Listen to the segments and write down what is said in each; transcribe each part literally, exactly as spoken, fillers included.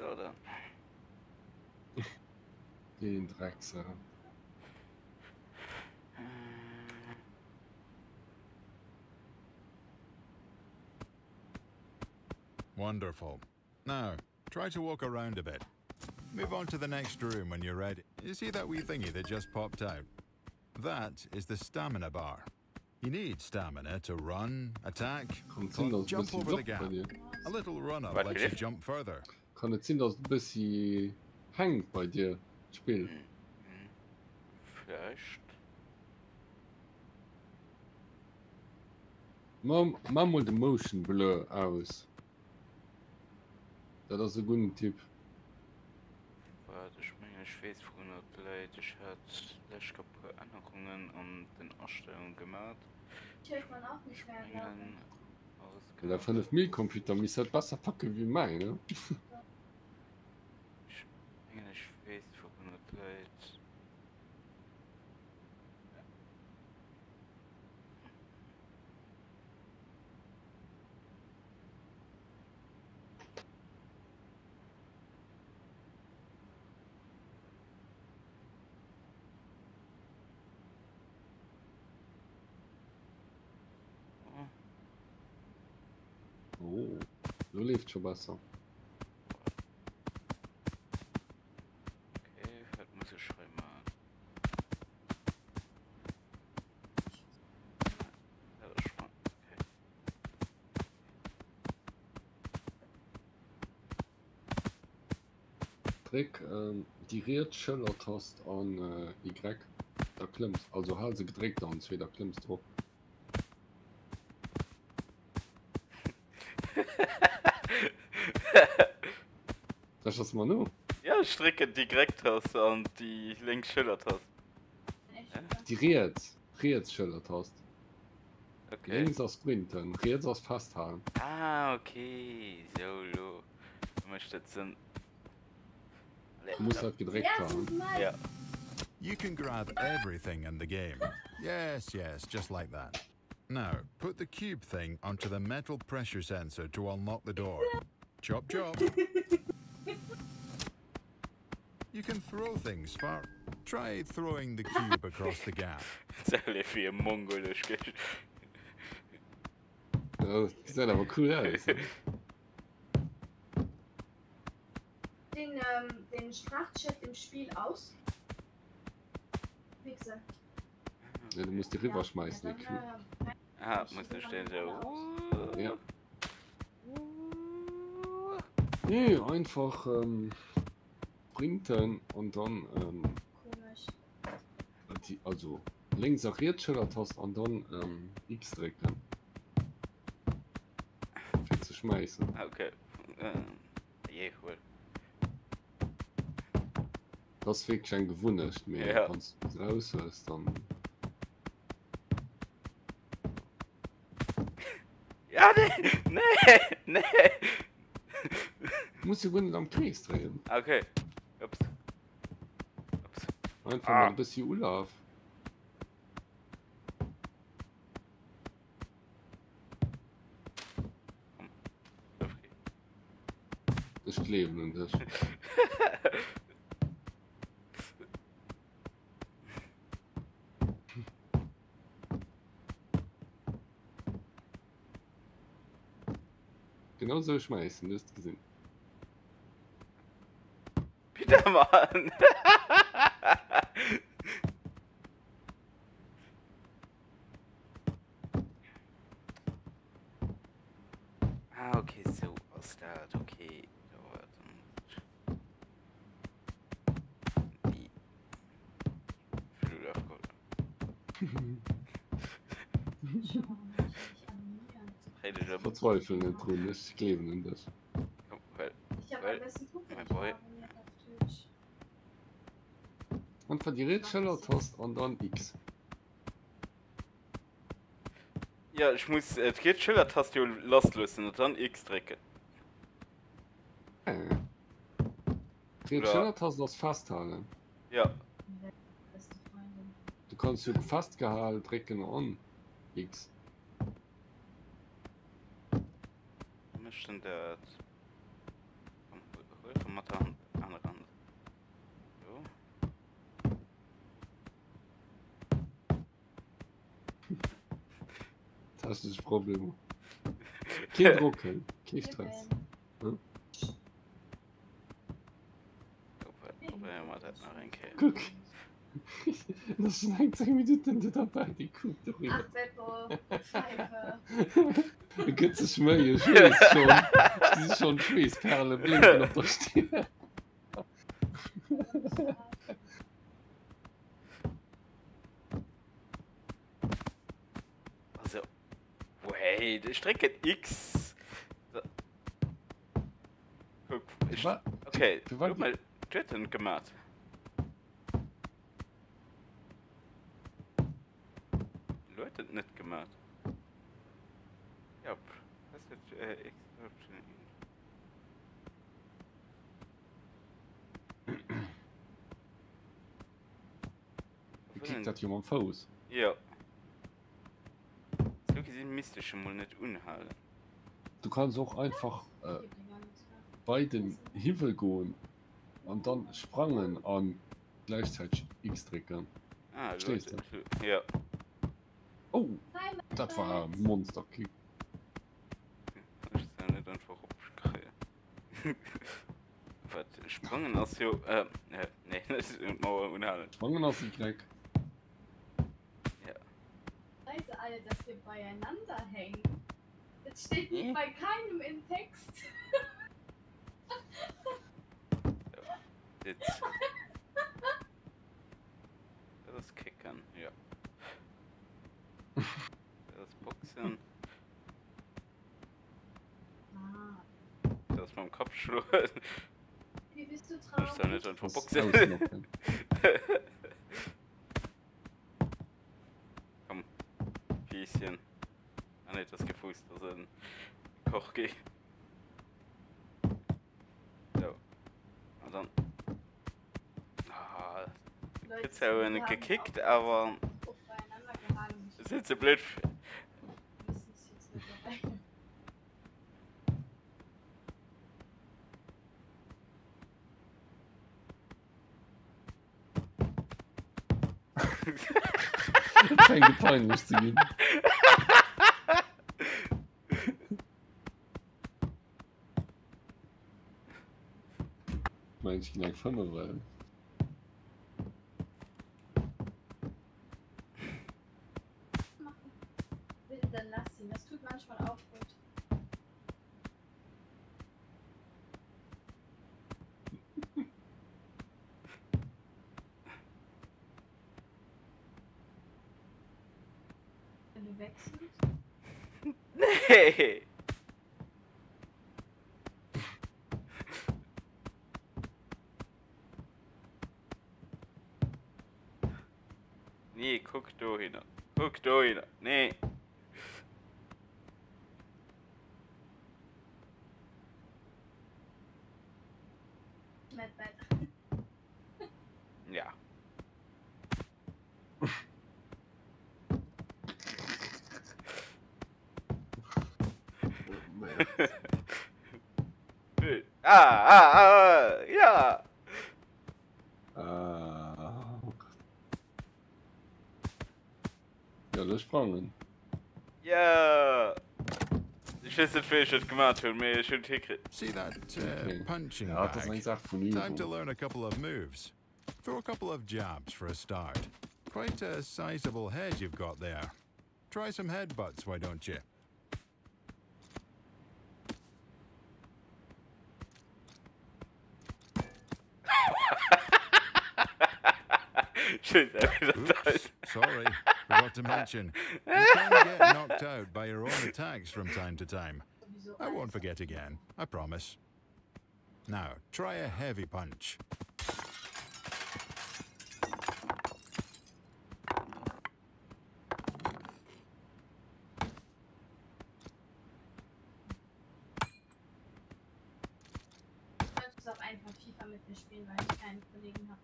oder? Den Dreckser. Wonderful. Now, try to walk around a bit. Move on to the next room when you're ready. You see that wee thingy that just popped out? That is the stamina bar. You need stamina to run, attack, Kann jump over the gap. A little run-up What, lets you really? jump further. Kann es sein, dass du ein bisschen hängt bei dir, Spiel? Hm. Hm. Vielleicht. Mach, mach mal den Motion Blur aus. Das ist ein guter Tipp. Warte, ich meine, ich weiß von der Leute, ich hatte vielleicht ein paar Änderungen an den Ausstellungen gemacht. Ich höre man auch nicht mehr. Springen, Weil der fünf Mil Computer muss halt besser packen wie meine. Ich meine, ich weiß von der Leute. Oh, so läuft schon besser. Okay, was muss ich schreiben? Ja, das ist spannend. Okay. Trick, ähm, die Schiller-Taste an äh, Y, da klimmst. Also halt sie gedrückt an zwei, da klimmst drauf. Das ist mal nur. Ja, ich drücke die Direkt-Taste und die Links-Schiller-Taste. Die Reeds, Reeds Schiller-Taste. Okay. Links aus Sprinten, Reeds aus Fasthalten. Ah, okay. Solo. Du möchtest sind. Du musst halt gedrückt haben. Ja. You can grab everything in the game. Yes, yes, just like that. Now, put the cube thing onto the metal pressure sensor to unlock the door. Chop chop. You can throw things far. Try throwing the cube across the gap. Sally wie ein Mongolisch. Ja, das sieht aber cool aus. Den, ähm, den Sprachchat im Spiel aus. Wichse. Ja, du musst die rüber schmeißen, die Cube. Ah, muss ich stehen so. Ja. Nee, einfach ähm, sprinten und dann ähm, Komisch. die, also links auch Schiller-Taste und dann ähm, X drücken. Für zu schmeißen. Okay. Ähm, je, cool. Das wird schon gewundert, mir Ja. kannst du raus ist, dann. Ja, nee, nee, nee. Du musst ja gut am Kreis drehen. Okay. Ups. Ups. Einfach Ah. mal ein bisschen Urlaub. Okay. Das kleben und das. Genau so schmeißen, das ist gesehen. Bitte, Mann. Ah, okay, so aus der, okay. So, dann. Die. Flügel aufgeholt. Rede ich aber. Verzweifeln nicht drin, das kleben und das. Komm, weil. Ich habe Weil- am besten Kuchen mein Boy. auf Twitch. Einfach die Schiller-Taste und dann X. Ja, ich muss. Es geht Schiller-Taste loslösen und dann X drücken. Äh. Die Ja. Schiller-Taste das Fasthalten. Ja. Beste Freundin. Du kannst ja festgehalten drücken an X. Was ist denn das? Komm, hol- Leute mit an an Rand. So. Das ist das Problem. Kein Drucken, kein Stress. Hm? Probieren wir das noch ein Kerl. Guck. Das sind einzig Minuten dabei, die guckt doch Ach, wieder. Beppo, Pfeife. Da gibt es Schmähe, ich weiß schon. Die ist schon Schweißperle, blinken auf der Stirn. Also, wait, ich strecke X. So. Guck, ich, Wa- okay, du war- guck mal, Jetten gemacht. Leute nicht gemacht. Ja, das ist äh, X. Wie kriegt das jemand Fuß? Ja. So gesehen müsste ich schon mal nicht unhalten. Du kannst auch einfach äh, bei den Himmel gehen und dann sprangen an gleichzeitig X drücken. Ah, Verstehst Leute. Ja. Oh, das war ein Monster. Kick. Ich ist ja nicht einfach aufschreien. Was? Sprangen aus so. Äh, äh, nee, das ist Mauer unhalten. Sprangen auf die Dreck. Seid alle, dass wir beieinander hängen. Das steht nicht Hm? bei keinem im Text. Jetzt. Das ist Kickern, ja. Das ist Boxen. Ah, Das ist beim Kopf schlug. wie bist du Das ist traurig? ja nicht einfach Das Boxen. ausnocken. Komm. Pieschen. Ah ne, das Gefuß, das ist ein Kochgeh. So. Und dann. Ah, Leute, jetzt haben wir nicht haben gekickt, auch aber auch beieinander gehangen. das ist jetzt so blöd. Wir wissen es jetzt mittlerweile. Das scheint gepeinlich zu gehen. Mein ich gleich fünf, weil. Machen. Bitte, dann lass ihn. Das tut manchmal auch gut. Wenn du wechselst. Nee! Nee, guck da hin. Guck da hin. Nee. Nicht weiter. Ja. ah, ah, ah, ja. Ah, oh Gott. Ja, das sprangen. Ja. Ich weiß nicht, wie ich das gemacht habe, aber ich schon hingekriegt. See that uh, Okay. punching Ja, das ist bag? eine Sache von Time to Übung. learn a couple of moves. Throw a couple of jabs for a start. Quite a sizable head you've got there. Try some headbutts, why don't you? Schön, wieder Oops, sorry, forgot to mention. You can get knocked out by your own attacks from time to time. Sowieso I won't alles. forget again, I promise. Now, try a heavy punch. Ich könnte auch einfach FIFA mit mir spielen, weil ich keine Kollegen habe.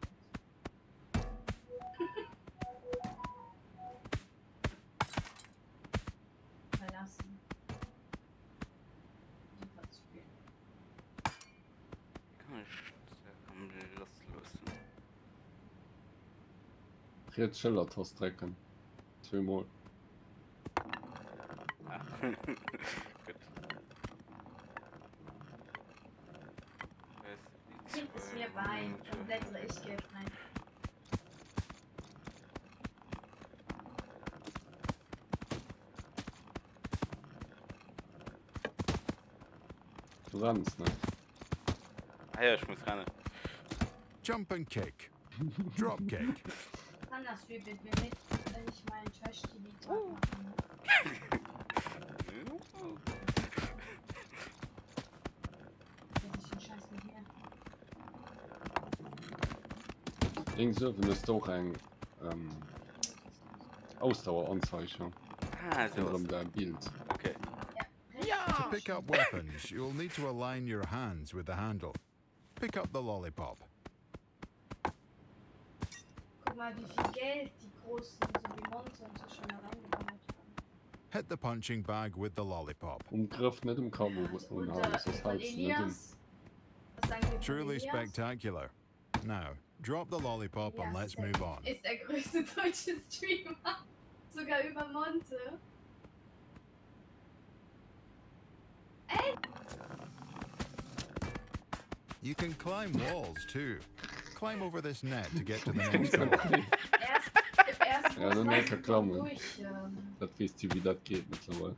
Verlassen. FIFA zu spielen. Kann Red Schiller hast drecken. Zweimal. Ah. Gut. Kind ist mir bei. Dann blättere ich Geld rein. Du rannst nicht. Ah ja, ich muss ran. Jump and kick. Drop kick. Kann das übelt mir mit, wenn ich meinen Trash-T V mache. Hätte ich den Scheiß mit mir. Links oben ist doch ein ähm, Ausdaueranzeichen Ah, so. von deinem Bild. Okay. To pick up weapons, you'll need to align your hands with the handle. Pick up the lollipop. Guck mal, wie viel Geld die Großen, so wie Monte und so schon da reingebaut haben. Hit the punching bag with the lollipop. Um Griff nicht im Kabo Und und äh, alles, das von heißt nicht im. Elias. Was sagen wir von Truly Elias? spectacular. Now, drop the lollipop and Elias let's ist der- move on. Ist der größte deutsche Streamer. Sogar über Monte. You can climb walls too. Climb over this net to get to the next Ja, door. Erst, erst Ja, dann muss nicht man klammen. durch. Ähm, Das wisst ihr, wie das geht mittlerweile.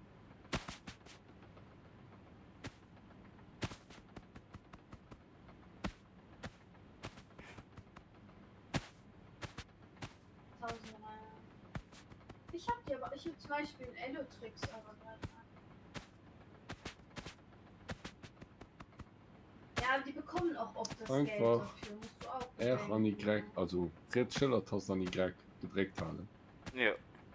tausend Reihe. Ich hab die aber, ich hab zum Beispiel Elo-Tricks, aber gerade. Ja, die bekommen auch oft das Geld Einfach dafür, musst du auch. R an bedenken. Y, also Red Schiller hast an Y gedreckt haben. Ja.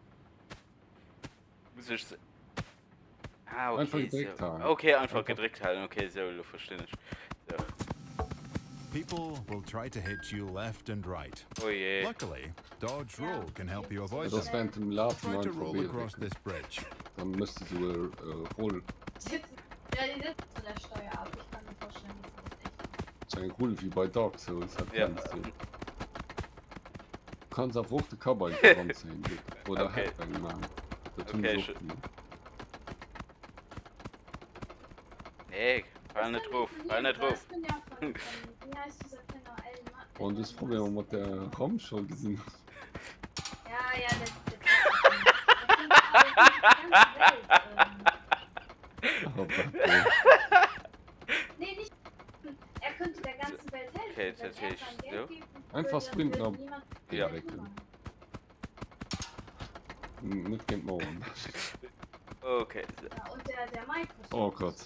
Muss ich. se- Ah, okay. Einfach gedrückt so. halten. Okay, einfach, Einfach- gedrückt halten. Okay, so, du verstehst. So. People will try to hit you left and right. Oh je. Luckily, dodge roll can help you avoid Das them. während dem Laufen Try to einfach roll across wählen. this bridge. Dann müsstest du äh, Roll, Die sitzen- Ja, die sitzen zu der Steuer ab. Ich kann mir vorstellen, dass das echt. so ein Roll wie bei Dark Souls hat Ja. kennst du. Du kannst auf rote Cover sehen. Oder Okay. Headbang machen. Das tun Okay, sie schön. auch nicht. Nee, fall nicht drauf, fall nicht drauf. Ich bin ja von, von, wie heißt dieser Penner? El Ma- Und das Problem mit der Raum schon gesehen. Ja, ja, der, der, der, der, der, der, Nee, nicht. Er könnte der ganzen Welt helfen. Okay, wenn jetzt er hätte ich sein so. Geld geben Einfach würde, dann sprinten würde ab. niemand Ja. Geld machen. Nicht kennt man. Okay, so. Ja, und der, der Microsoft. Oh Gott.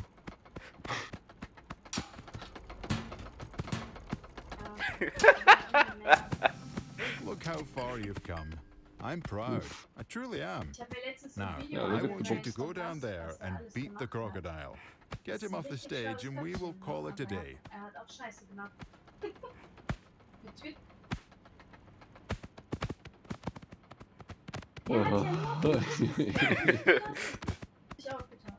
Ja. Look how far you've come. I'm proud. I truly am. Ich habe ja letztens ein Now, Video Ja, I das ist want you gut. to go down there and beat the crocodile. Get him off the stage and we will call it a day. Er hat auch Scheiße gemacht. Mit Twitter. Oh. Ja, hat ja nur ich auch getan.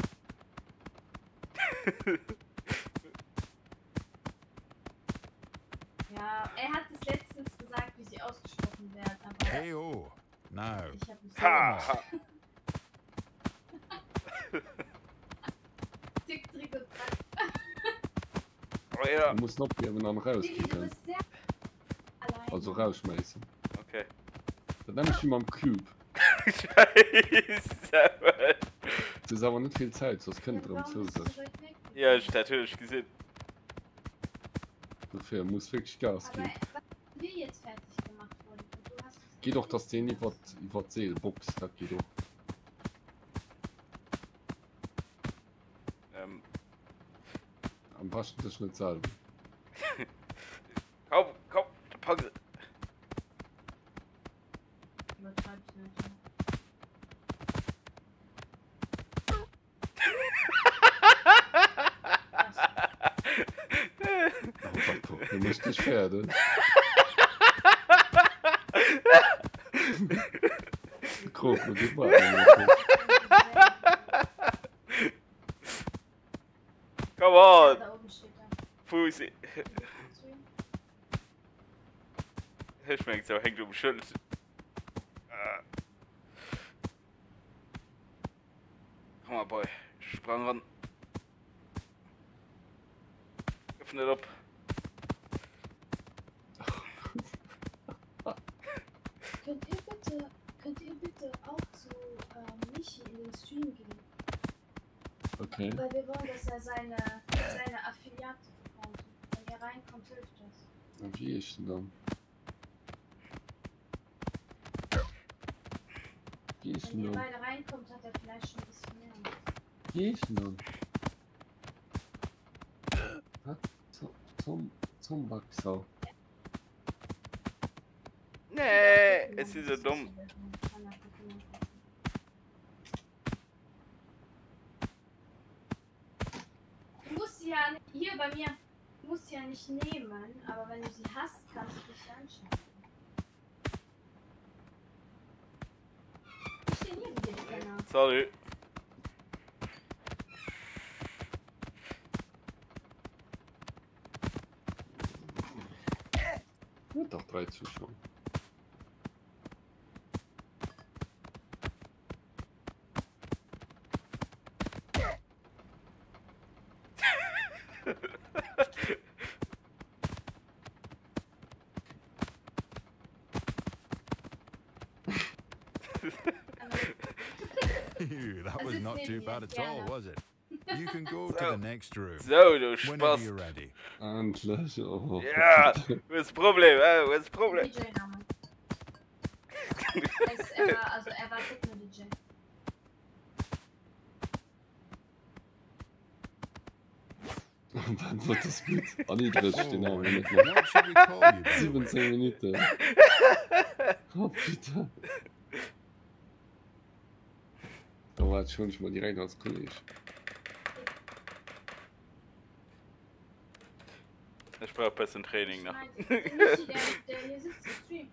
Ja, er hat es letztens gesagt, wie sie ausgesprochen werden, aber K O. Now, ich habe mich Ha, so ha. Tick, Trick und Track. Oh ja. Du musst noch eben dann Digi, du rauskicken. bist sehr allein. Also rausschmeißen. Okay. Dann nehme ich ihn mal am Cube. Scheiße. Das ist aber nicht viel Zeit, sonst könnt ihr Ja, dran warum bist du zusetzen. so weit weg? Ja, ich natürlich gesehen. Dafür muss wirklich Gas Aber geben. was wir jetzt fertig gemacht wurden, und du hast es Geh doch das Ding über die Seelbox, das geht doch. Ähm, Am besten das nicht selber. komm, komm, Pause. übertreibst nicht. Ne? Das- Du musst dich Pferde. Krokodil war Come on. Da oben steht er. Fusi. Ich merke, so hängt um den Schild. Ah. Komm mal, Boy. Ich sprang ran. Öffnet ab. Könnt ihr bitte, könnt ihr bitte auch zu ähm, Michi in den Stream gehen? Okay. Weil wir wollen, dass er seine, seine Affiliate bekommt. Wenn er reinkommt, hilft das. Und wie ist denn dann? Wie ist Wenn denn ihr dann? beide reinkommt, hat er vielleicht schon ein bisschen mehr. Wie ist denn dann? Was? Zum, zum, zum Wachsau. Nee, es ist so dumm. Du musst sie ja nicht, hier bei mir, du musst sie ja nicht nehmen, aber wenn du sie hast, kannst du dich anschauen. Ich stehe neben dir, Penner. Sorry. Ja, doch drei Zuschauer. Phew, that was not too bad at all, was it? You can go to So. the next room So, du whenever Spaß. you're ready. Endlich. Oh. Ja, was ist das Problem? Äh, was ist das Problem? D J-Name. Es- Er war, also er war Techno-D J. Und dann wird es gut. Anniedrig Oh, den Namen nicht mehr. what should we call you? then? siebzehn Minuten. Oh, bitte. Da war jetzt schon nicht mal direkt als Kollege. Ich brauche ein bisschen Training noch. Nein, Michi, der, der hier sitzt im Stream.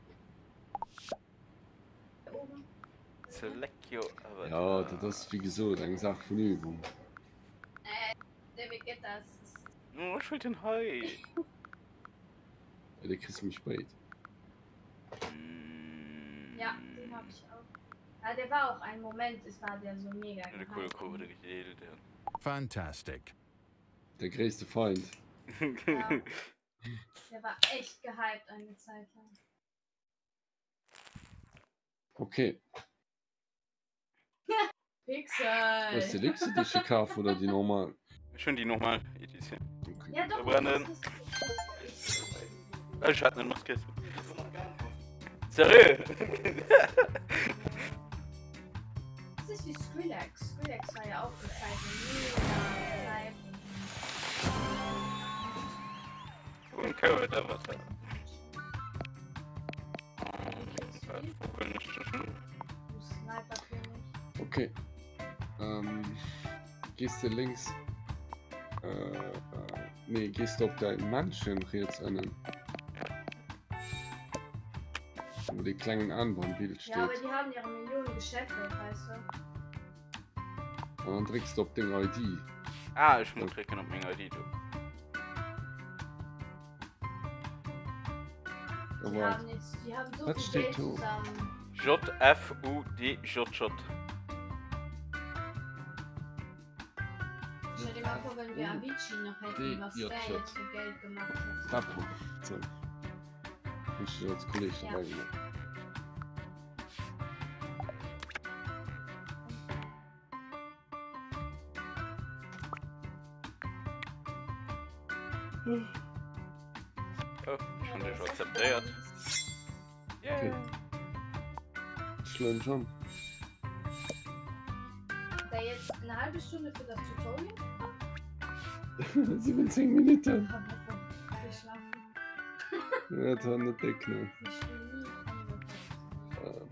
Da oben. Select your avatar. Ja, das ist wie gesagt eine Sache von Übung. Äh, der wird geht das. Oh, ich will den Hai. Ja, der kriegst du mich spät. Ja, den hab ich auch. Ja, der war auch ein Moment, es war der so mega. Eine coole gehypt. Kurve, die geredet hat. Fantastic. Der größte Feind. Ja. Der war echt gehypt eine Zeit lang. Okay. Pixel! Was ist die letzte, die Schikaff oder die normal? Schon die nochmal Edition. Okay. Ja, doch, Brandon. das ist, Ah, ich hatte eine Maske. Seriös? das ist wie Skrillex. Skrillex war ja auch gezeichnet. Mega gehypt. Und Carrot Avatar. Du Sniper-König. Okay. Ähm, gehst du links? Äh, äh, nee, gehst du auf deinen Mansion jetzt einen? Wo die kleinen Anbahnbild steht. Ja, aber die haben ihre Millionen Geschäfte, weißt du. Und dann drückst du auf den I D. Ah, ich muss klicken auf meine I D. Du. Die Aber haben, jetzt, die haben so Was viel steht Geld da? zusammen. J F U D J J. Stell dir mal vor, wenn wir Avicii noch hätten, was Die der J J. jetzt für Geld gemacht hätte. Tapo. So. Muss ich als Kollege Ja. dabei gemacht. Oh, schon dich akzeptiert. Okay. Schlimm schon. Da jetzt eine halbe Stunde für das Tutorial? siebzehn Minuten. Ich hab davon geschlafen. Ja, das hat nicht decken. Ich bin nie angekommen. Ähm.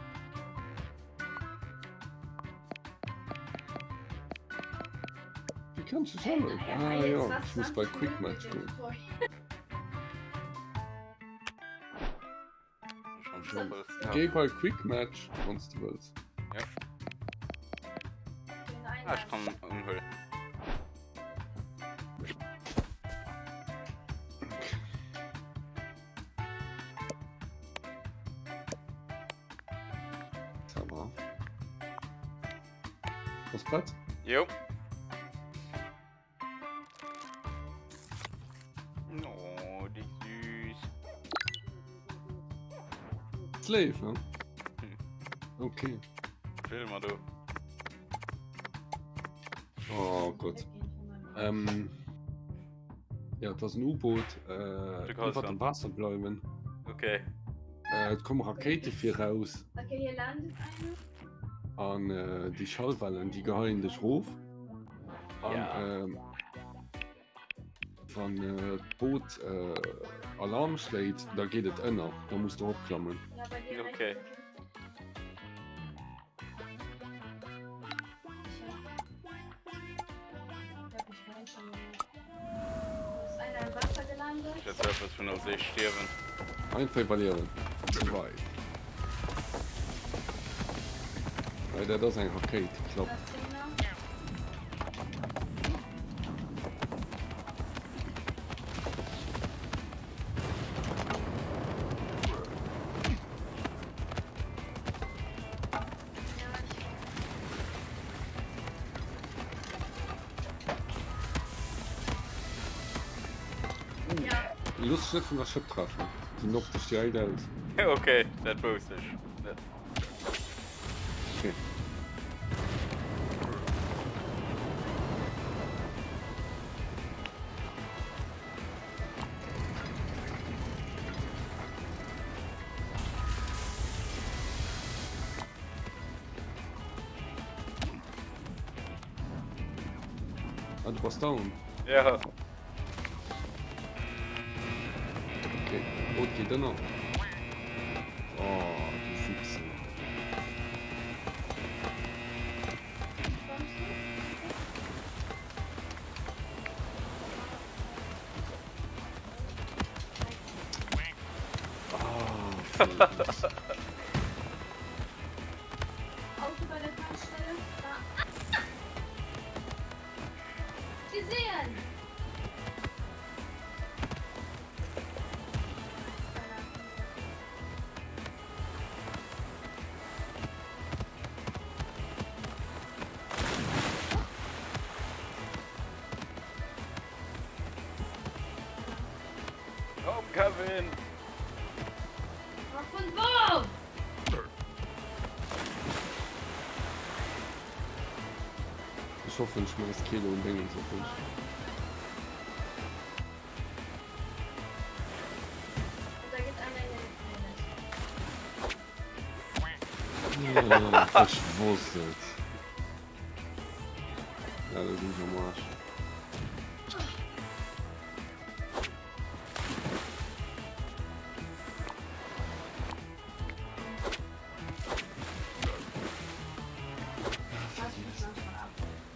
Wie kannst du schon? Äh, Ah jetzt ja, fast ich muss bei zwanzig Quick Minuten Match mit dem gehen. Tutorial. Schon schon Geh bei Quick Match, wenn du willst. Ja. Den Ah, ich Einladung. kann umhüllen. Was Platz? Jo. Oh, die süß. Slave, ne? Hm. Okay. Film mal du. Oh Gott. Ähm. Ja, das ist ein U-Boot. Äh, kannst über dann. dem Wasser bleiben. Okay. Äh, es kommen Rakete für raus. Okay, hier landet eine. An äh, die Schallwellen, die gehen dich ruf. An, Ja. ähm, Wenn äh, das Boot äh, Alarm schlägt, da geht es inner. Da musst du abklammen. Ja, bei dir Okay. rechts. Ist einer im Wasser gelandet? Ich hätte etwas von auf See sterben. Einfach überleben. Zwei. Leider das ist ein Rakete. Klappt. Zehner. Ja, Lust nicht von der Schiff treffen. Die noch die Stelle aus. Okay, das wusste ich. Okay. Ah, du warst down. Ja. Okay. Boot geht dann noch. Oh, du Füchse. kommst du? Ah, Felix. Auto bei der Tankstelle? Da. Gesehen! Komm, Kevin! Aber von wo? Ich hoffe, ich schmeiß Kilo und Dinge so durch. Und da geht einer in den Toilet. Ja, ich wusste es. Ja, das ist nicht am Arsch. Lass mich manchmal ab.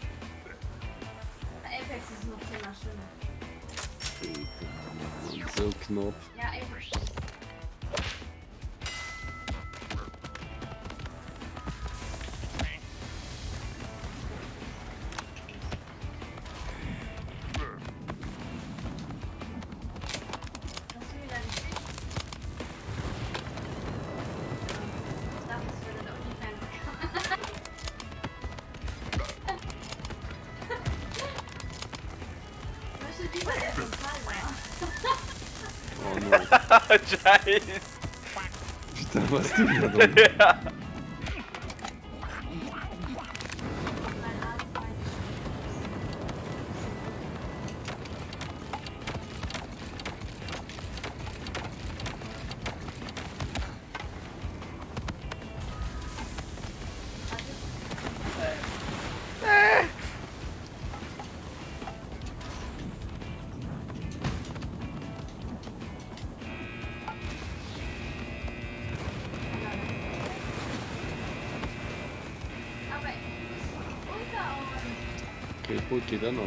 Der Apex ist nur zehnmal schlimmer. So knapp. Ja, Apex. Was will er nicht? Ich dachte, es würde der Onlyfans. Ich möchte lieber der Total war. Oh no. Scheiße! Da warst du wieder drin. Ja! Mein Arzt meinte aber ich muss unterhauen. Okay, Boot geht dann noch.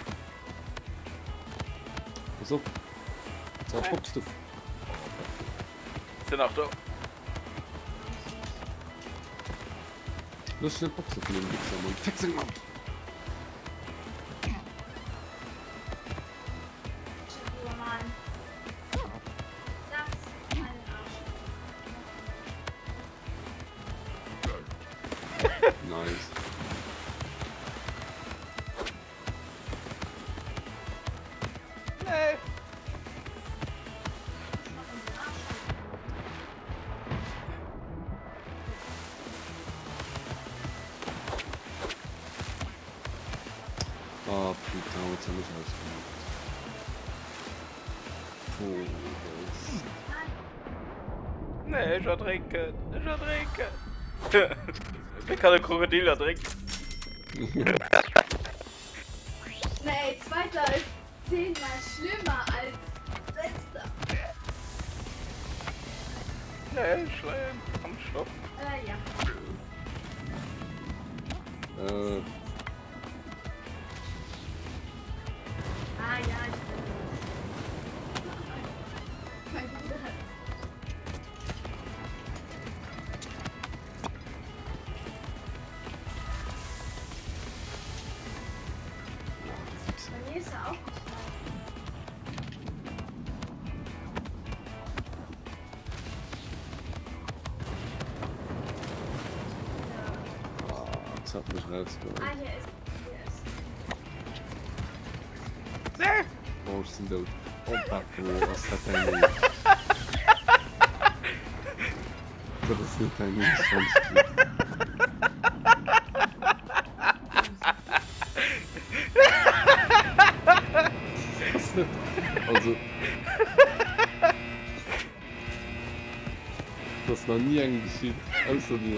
Pass auf. Jetzt hoppst du. sind auch da. Lass schnell Boxen von dem Wichser, Mann. Fix ihn, Mann. Oh Mann. Das ist mein Arsch. Nice. Nee. Ah, putain, jetzt hab ich ausgemacht. Puh, das... Nee, ich will trinken. Ich will trinken. Wer kann ein Krokodil da trinken? Nee, zweiter ist zehnmal schlimmer als letzter. Nee, schleim. Komm, stopp. Äh, ja. Äh... Ah, ja, ich bin. Mein Bruder hat. Bei mir ist er auch nicht Ah, das hat mich rausgeholt. Ah, hier ist. Hier ist. Nee. Oh, ich bin tot. Oh, Paco, was hat er nicht? Das ist nicht ein Instanzkrieg. Was nicht? Also... Das ist noch nie ein geschieht, außer dir.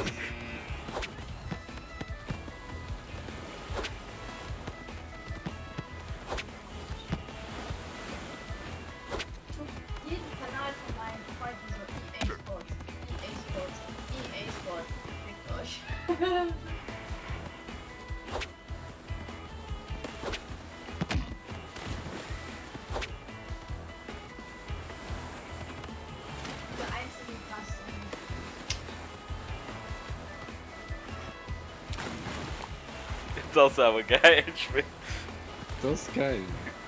Jeden Kanal von meinen Freunden so E A Sports, E A Sports, E A Sports. Fickt euch. Für einzelne Klassen. Das ist aber geil. Spiel. Das ist geil.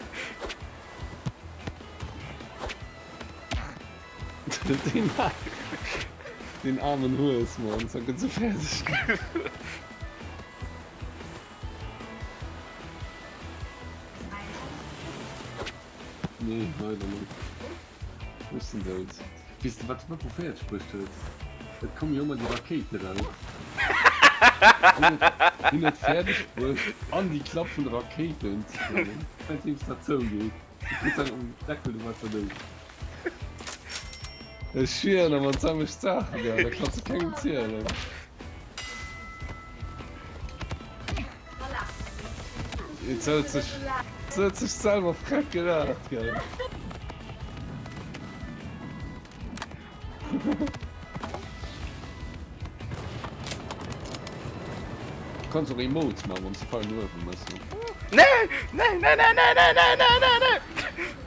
den, den armen Hurs, Mann, so ganz so fertig. Nee, leider nicht. Wo ist denn der jetzt? Wisst ihr, was man pro Pferd spricht jetzt? Da kommen ja immer die Raketen rein. Die nicht fertig spricht, an die klappende Raketen zu bringen. Wenn es dazu geht. Ich muss dann um den Deckel, was er will. Das ist schwer, wenn man zusammen Sachen, ja, da kannst du keinen zählen. Jetzt hat sich, jetzt hat sich selber frech gedacht, gell. Du kannst auch Emotes machen, und sie fallen nur auf dem Messer. Nee, nee, nee, nee, nee, nee, nee, nee, nee, nee.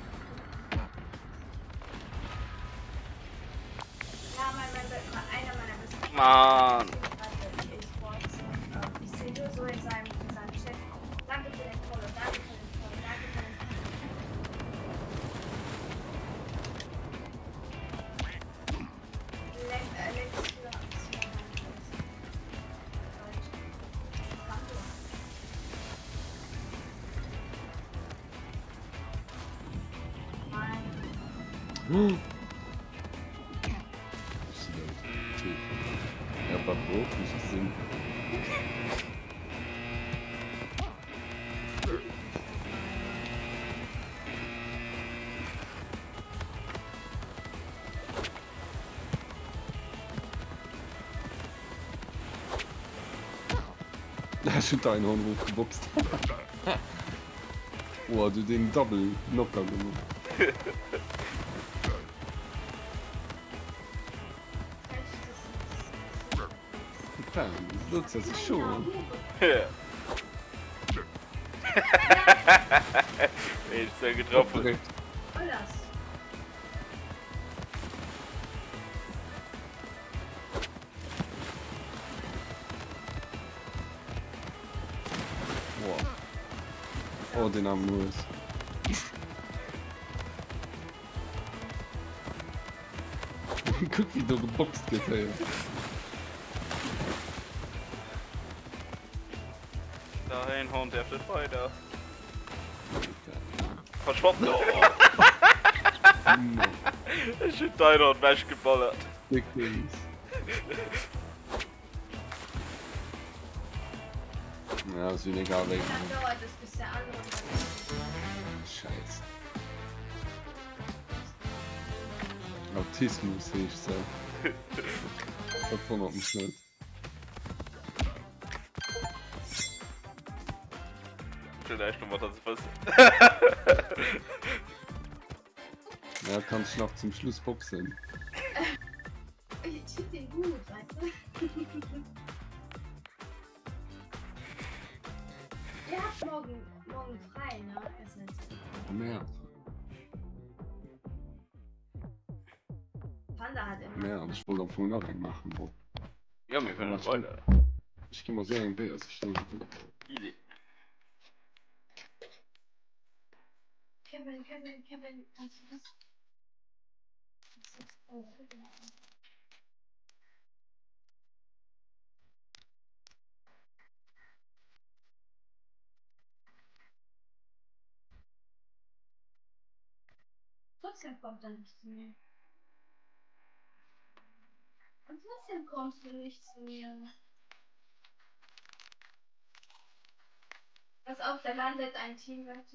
Ja, mein, mein, einer meiner besten Mann. Ich sehe nur so in seinem, in seinem Chat. Danke für den Follow, danke für den Follow, danke für den Follow. Lex, äh, Lex für Hm. Ja, aber Brot nicht gesehen. Da ist schon dein Horn hochgeboxt. Oh, du den Double Knocker gemacht. Das nutzt er sich schon. Ja. Ey, ist ja getroffen. Direkt. Alles. Oh, den haben muss. Guck, wie du geboxt geteilt. Dahin, Hund, der fliegt weiter. Verschwunden. Oh. Ich hab deiner und Mensch geballert. Wirklich. Ja, ist wie egal weg. Dann dauert es, bis der andere wieder Scheiße. Autismus sehe ich so. Das von auf dem Schnitt. Vielleicht noch was das Ja, kannst du noch zum Schluss boxen. Ich tut den gut, weißt du? Ihr habt morgen, morgen frei, ne? Ist nicht so. Oh, mehr. Panda hat immer. Mehr, ich wollte am Anfang noch einen machen. Bro. Ja, wir können das weiter. Ich kann mal sehen, wer ist ich denke. Easy. Kevin, Kevin, Kevin, kannst du das? Das ist oh, trotzdem kommt er nicht zu mir. Und trotzdem kommst du nicht zu mir. Pass auf, da landet ein Team, Leute.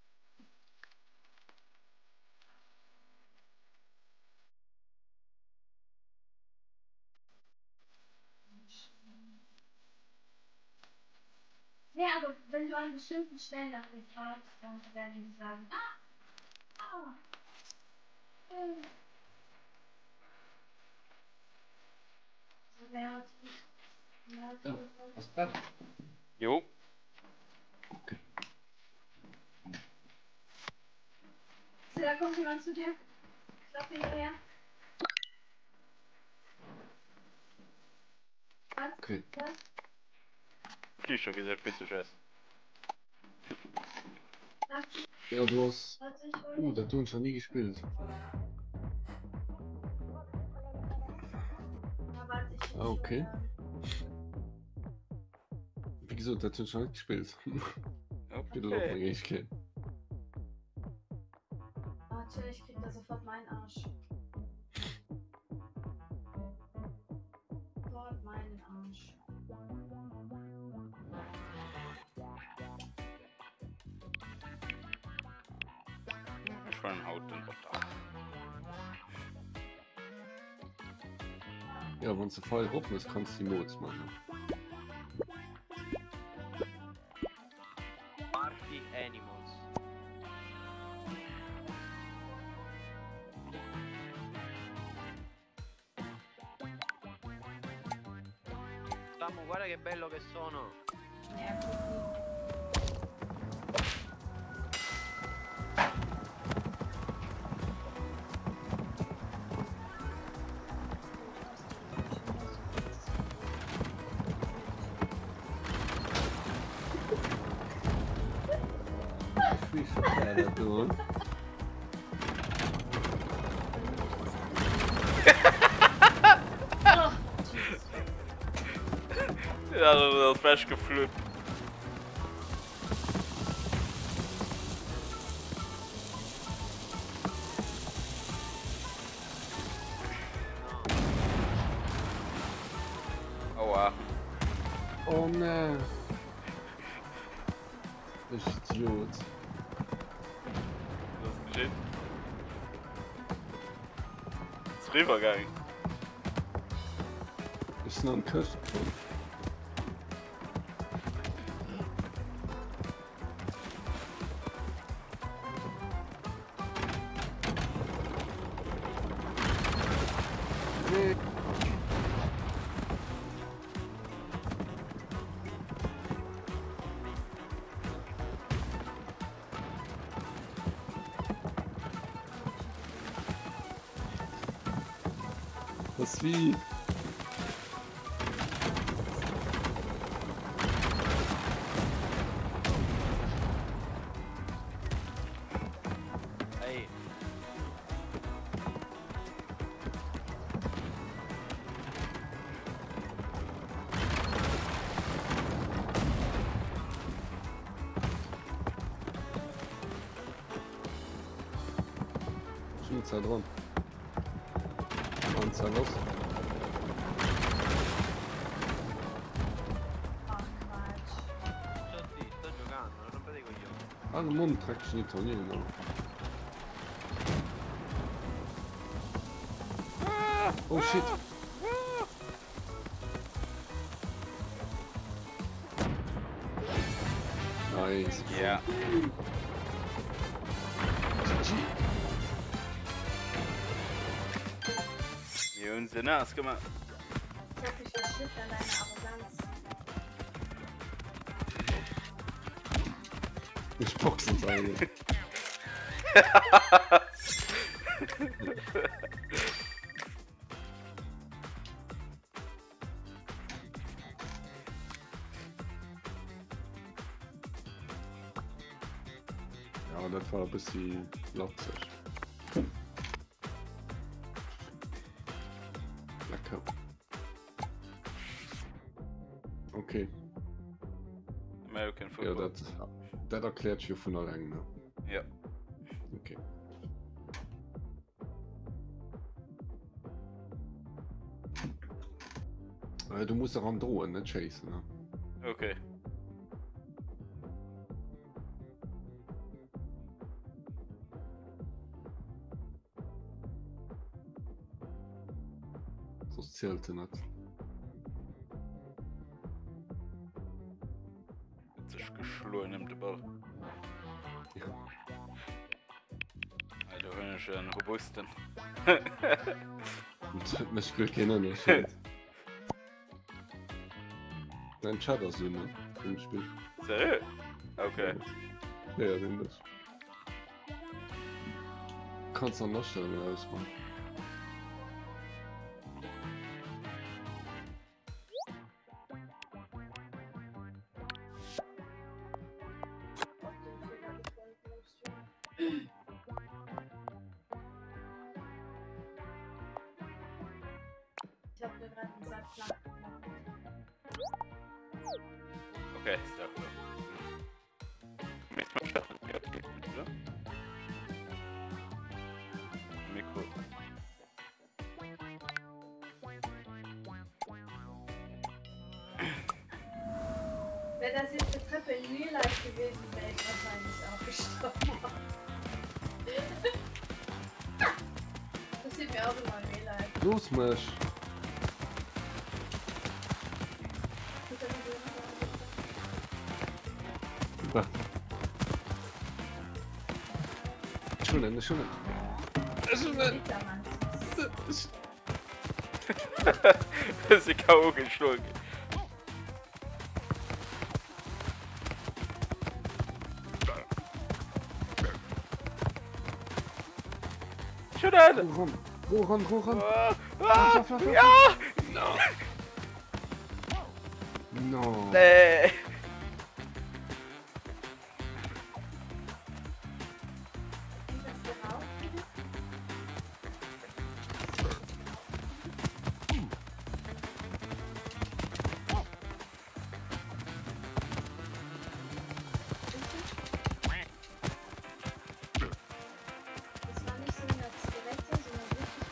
Ja, aber wenn du an bestimmten Stellen nach mir fragst, dann werden die sagen, ah, ah, äh. So, wer hat, wer hat Ja, was bleibt? Jo. Okay. So, da kommt jemand zu dir. Klappe hierher. Was? Okay. Was? Klischee gesagt, bitte scheiß. Was? Ja, du hast. Warte, ich hol Uh, dich. da tun schon nie gespielt. Ja, warte, ich, ich Ah, okay. hol, Wie gesagt, da tun schon nicht gespielt. Bitte doch Okay. mal ich kennen. Warte, ich krieg da sofort meinen Arsch. Sofort meinen Arsch. Ich will einen Haut den Bot. Ja, wenn du voll offen ist, kannst du die Mods machen. Party Animals. Samu, guarda che bello che sono. Ja, gut. Wie viel da tun? Oh, Jesus. Ja, das ist fresh geflüht. Aua. Oh ne. Ich Idiot. Was ist geschehen? Das ist rübergegangen. Ist noch ein Köst. Nee. Was wie? dran. Und dann los. Ach, Quatsch. Sto, zi- sto giocando, non rompete i coglioni. Ah, non traction di Tonino. Oh shit. Nice. Ja. Wir haben sie nass gemacht. Ich hab mich verschluckt an deiner Arroganz. Ich box uns eigentlich. Ja, das war ein bisschen latzig. Lecker. Okay. American Ja, Football. das, das erklärt sich von allein, ne? Ja. Okay. Äh, du musst daran drohen, nicht chasen, ne? Okay. Sonst zählt er nicht. Hat sich geschlossen im Ball. Ja. Alter, wenn ich einen robusten. Und mich will keiner nicht. Dein Chatter so, ne? Im Spiel. Seriös? Okay. Ja, ja, den das. Kannst du noch stellen, ausmachen. Ich hab mir gerade einen Satz nachgemacht. Okay, sehr gut. Nächstes Mal starten wir, oder? Mikro. Wäre das jetzt eine Treppe in Real Life gewesen, wäre ich wahrscheinlich auch gestorben. Das sieht mir auch immer in Real Life. Los, Mesh! Schon Ende, schon Ende. Schon Ende. Das ist die K O geschlagen. Schon eine. Rohan, Rohan, Rohan. Ah, ah, Flaff, flaff, flaff. ja! No. Nee. Das war nicht so eine Zigarette, sondern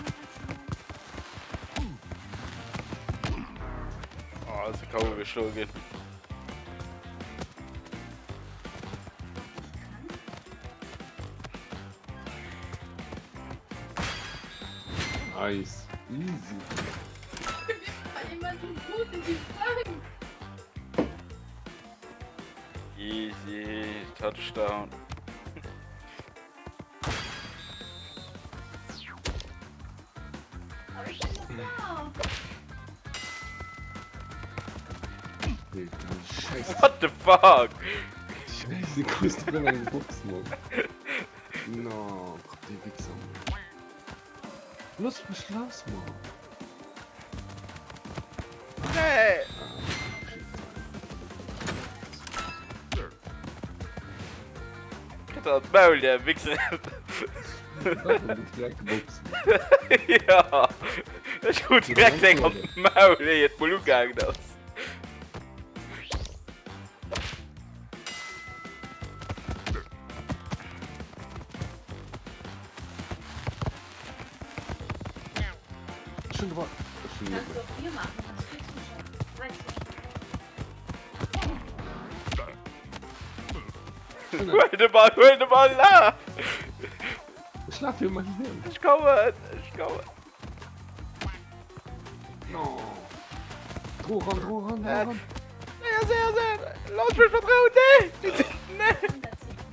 wirklich nur Oh, das ist die K O geschlagen. Nice. Easy. Kann jemanden gut in die Fragen? Easy. Touchdown. Aber ich bin doch da. Nee, Scheiße. What the fuck? Scheiße, die größte Brille in den Boxen, Mann. No, Gott, die Wichser. Los, mich los, Mann. Nee. Das Maul, der Wichser. Direkt Boxen. Ja. Das ist gut direkt denk auf den Maul, der jetzt wohl umgegangen ist. funktioniert. Kannst du auch hier machen, das kriegst du schon. Weißt du. Hol den Ball, hol den Ball, la! Ich schlaf hier mal hier. Ich komme, ich komme. No. Droh ran, droh ran, droh ran. Sehr, sehr, sehr. Lass mich vertrauen, nee! Nee!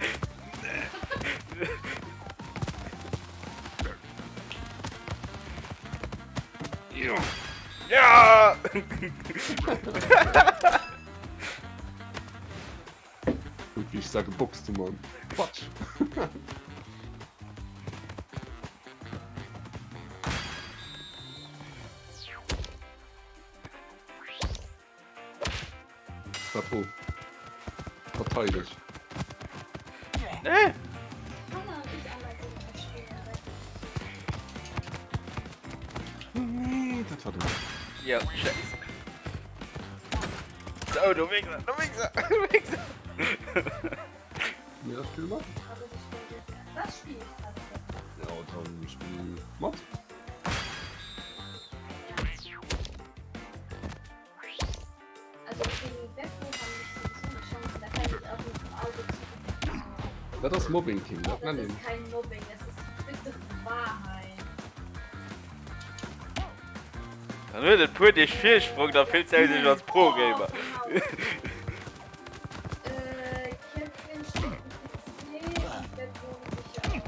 Ja! Und wie ich sage, boxst du, Mann. Quatsch. Chapeau. Verteidigt. Nee! Hanna und ich arbeiten das Spiel. Nee, das war dumm. Ja, scheiße. So, du Wichser, du Wichser, du Wichser. Mir das Spiel machen? Aber das Spiel, das Spiel ist das. Ja, dann Spiel Mod. Also die Webbo haben nicht so eine Chance, da kann ich auch nicht im Auge zu. Das ist Mobbing, King. Das Das nenn ich. ist kein Mobbing, das ist bitte Wahrheit. Dann wird es pur dich viel Sprung, da fehlt es sich als Pro-Gamer. Genau. äh, Kevin steht P C, Webbo sicher.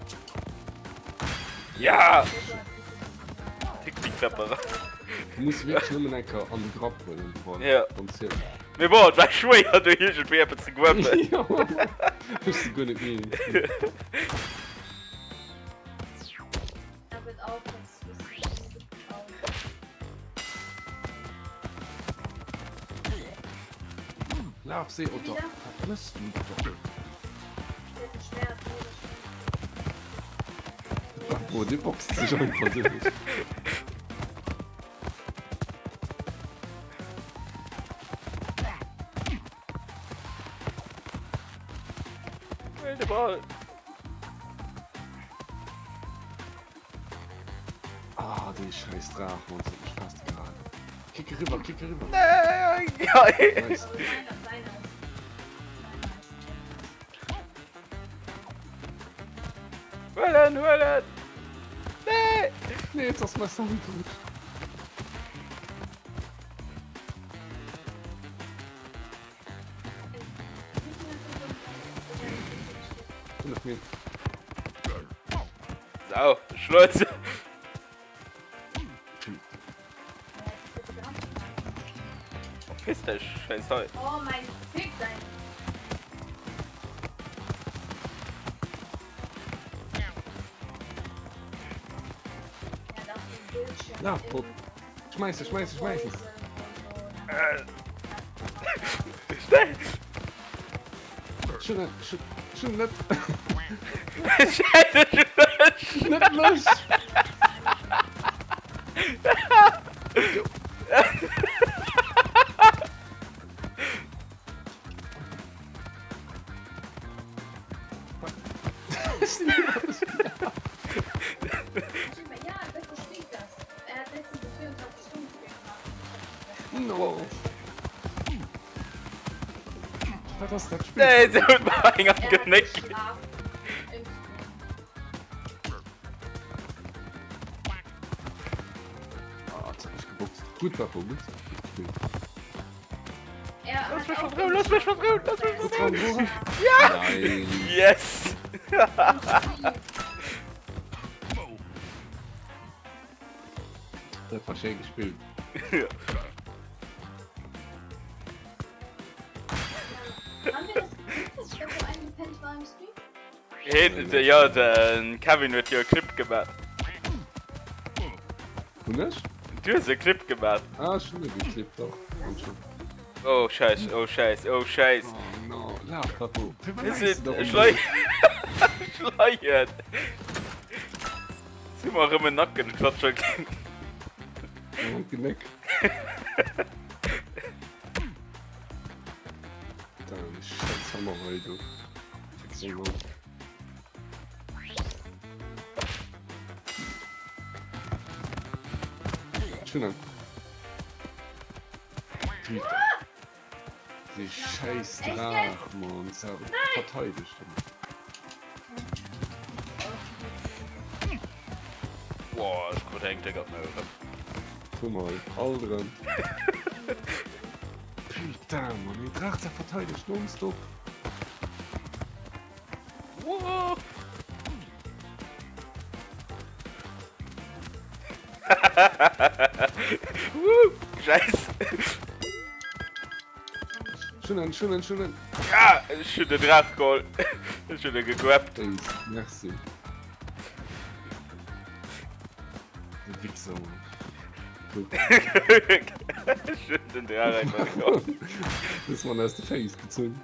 Ja! Webbo hat nicht Tick die Klappe. Du musst wirklich nur einen an die Grab bringen. Ja. Und zählen. Mir boah, das schwer, du hier schon schwer zu gwemmen. Ja, bist du gut nicht mehr. Da wird auch was wissen. Lauf, seh, Otto. Wieder? Was du doch? Mit dem Schwert, Ach, wo, die boxt sich einfach durch. Wilde Ball. Ah, die scheiß Drachen und so mich fast gerade. Kick rüber, kick rüber. Nee, ja, ey. Nice. Aber meiner, seiner ist. Hullen, hullen. Nee. Nee, jetzt hast du mal Sound gut. fünf Meter. So, Schleuze. Verpiss dich, scheiß Heu. Oh mein Fick sein. Ja, das ist ein Bildschirm. Lauf, Bob. Schmeiße, schmeiße, schmeiße. Äh. Schnell. Schön, schön, schön nett. Scheiße, Schleuze. Nett los. Ja, das versteht das. Er hat letztens vierundzwanzig Stunden gemacht. No. Was ist das Spiel? Nee, sie wird mal einen Er hat abgenickt. geschlafen. Im Ah, jetzt hab ich geboxt. Gut, Papo, gut. Spiel. Er Lass hat mich auch vertrauen, lass mich vertrauen, lass mich Gut vertrauen. dran, Bruder. Ja! Nein. Yes! Das war schön gespielt. Haben wir das gekriegt, dass ich irgendwo eingepennt war im Stream? Hey, der, ja, der Kevin wird hier einen Clip gemacht. Du nicht? Du hast einen Clip gemacht. Ah, schon geklebt doch. Und schon. Oh, scheiß, oh, scheiß, oh, scheiß. Oh no, lauf, Papo. Das ist Schleuer. Schleuert. Sie machen immer Nacken, ich schon. Und Genick. Dann scheiß Hammer, weil du. Fix ihn mal. Schon. Die scheiß Drach, Mann. So verteidigt. Boah, ich gut hängt, der Gott mehr. Guck mal, all dran. Putain, Mann, die Drach, der verteidigt nonstop. Wow. uh, Scheiße. Schön, schön, schön. Ja, ich hab den Draht geholt. Ich hab den gegrabt. Ey, merci. Der Wichser. Guck. Ich hab den Draht einfach geholt. Das war aus der Face gezogen.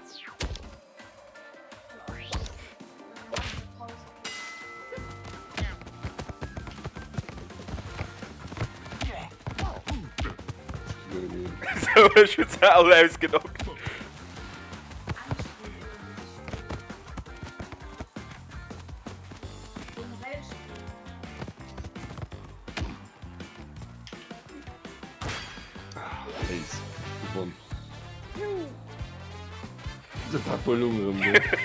So, ich hab's alle ausgenockt. Ace. Gewonnen. Der Papolungen.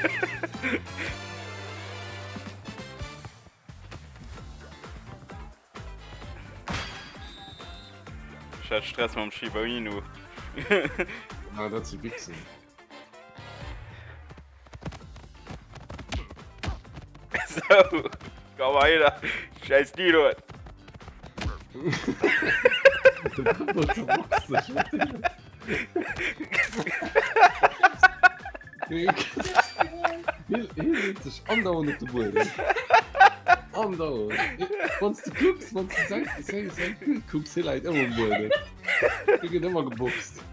Ich hatte Stress mit dem Shiba Inu. Ah, das ist Wichsen. So, komm weiter. Scheiß Dino. Der Papa zerboxt sich. Hier liegt sich andauernd auf der Bude. Andauernd. Wenn du guckst, wenn du sagst, sei, sei, guckst, hier liegt immer auf der Bude. Ich bin immer geboxt.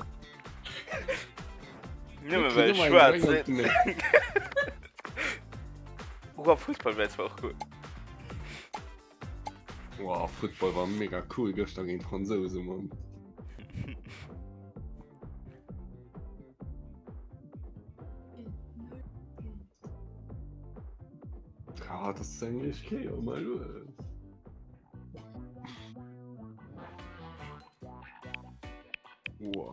Nimm mal, weil ich schwarz bin. Oh, Fußball wäre jetzt auch cool. Wow, Football war mega cool gestern gegen Franzose, Mann. Ah, das ist eigentlich okay, oh mal los. Wow.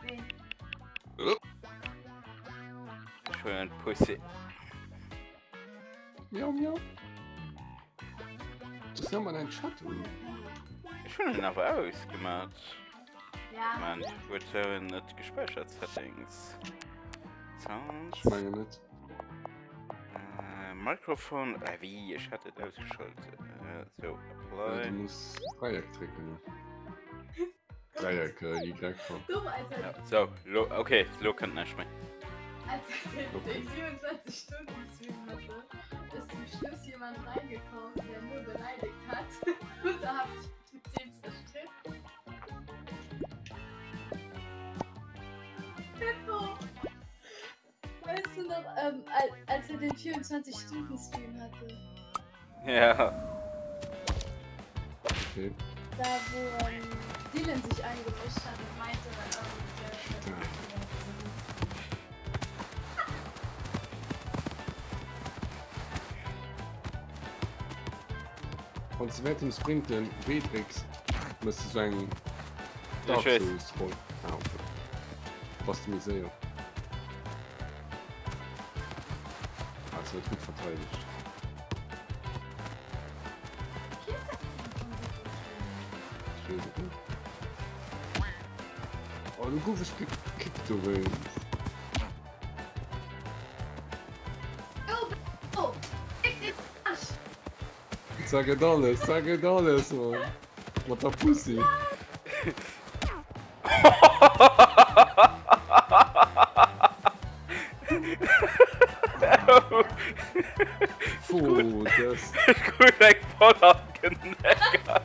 Schön Pussy. Miau, miau. Das ist ja mal ein Schatten. Ich will ihn aber ausgemacht. Ja. Man, Return nicht gespeichert Settings. Sounds. Ich meine nicht. Äh, Mikrofon. Äh, wie? Ich hatte es ausgeschaltet. Äh, so, Ja, apply. du musst Dreieck drücken. Dreieck, äh, Y. Dumm, als er, Ja, so, lo, okay, so kann nicht mehr. als er den vierundzwanzig Stunden Stream hatte, ist zum Schluss jemand reingekommen, der nur beleidigt hat. Und da hab ich mit dem zerstritten. Pippo! Weißt du noch, ähm, als, als er den vierundzwanzig Stunden Stream hatte? Ja. Okay. Da, wo ähm, Dylan sich eingemischt hat und meinte, ähm, der, der, Und sie werden sprinten, Beatrix, müsste du sagen, Ja, Dark ich weiß. Souls voll. Ah, okay. Was du mir sehr. Also wird gut verteidigt. Schön. Oh, du guckst gekickt, du willst. Oh, oh, ich den Arsch! Sag it alles, sag it alles, Mann. Mit der Pussy. Puh, das. Gut, ein Poller geneckert.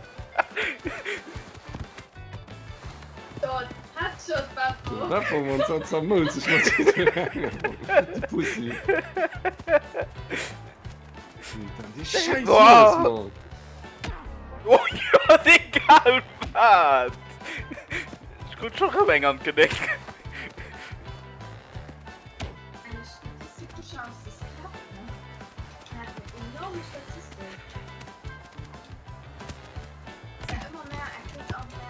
Dort, Headshot, Bappo! Rapper, man, so zermüllt sich mit die Pussy. Die Scheiße, Boah. Mann. Oh ja, egal was. Ich gut schon ein an gedeckt. Eine statistische Chance, das klappt, ne? Er hat eine enorme Statistik. Ist ja immer mehr, er kriegt auch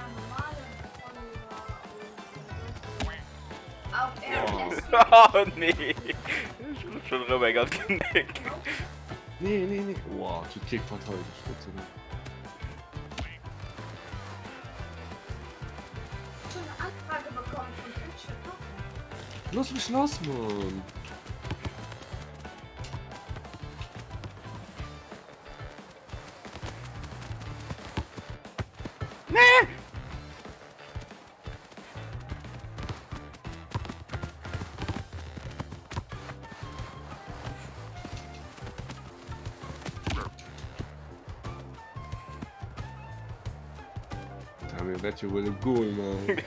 auf R S. Oh nee. Ich bin schon rüber ganz genickt. Nee, nee, nee. Wow, zu Kick verteidigt. Gott sei Dank. Schon eine Anfrage bekommen von Twitch für Kochen. Lass mich los, Mann. Dat je wel een goal, man. Gegen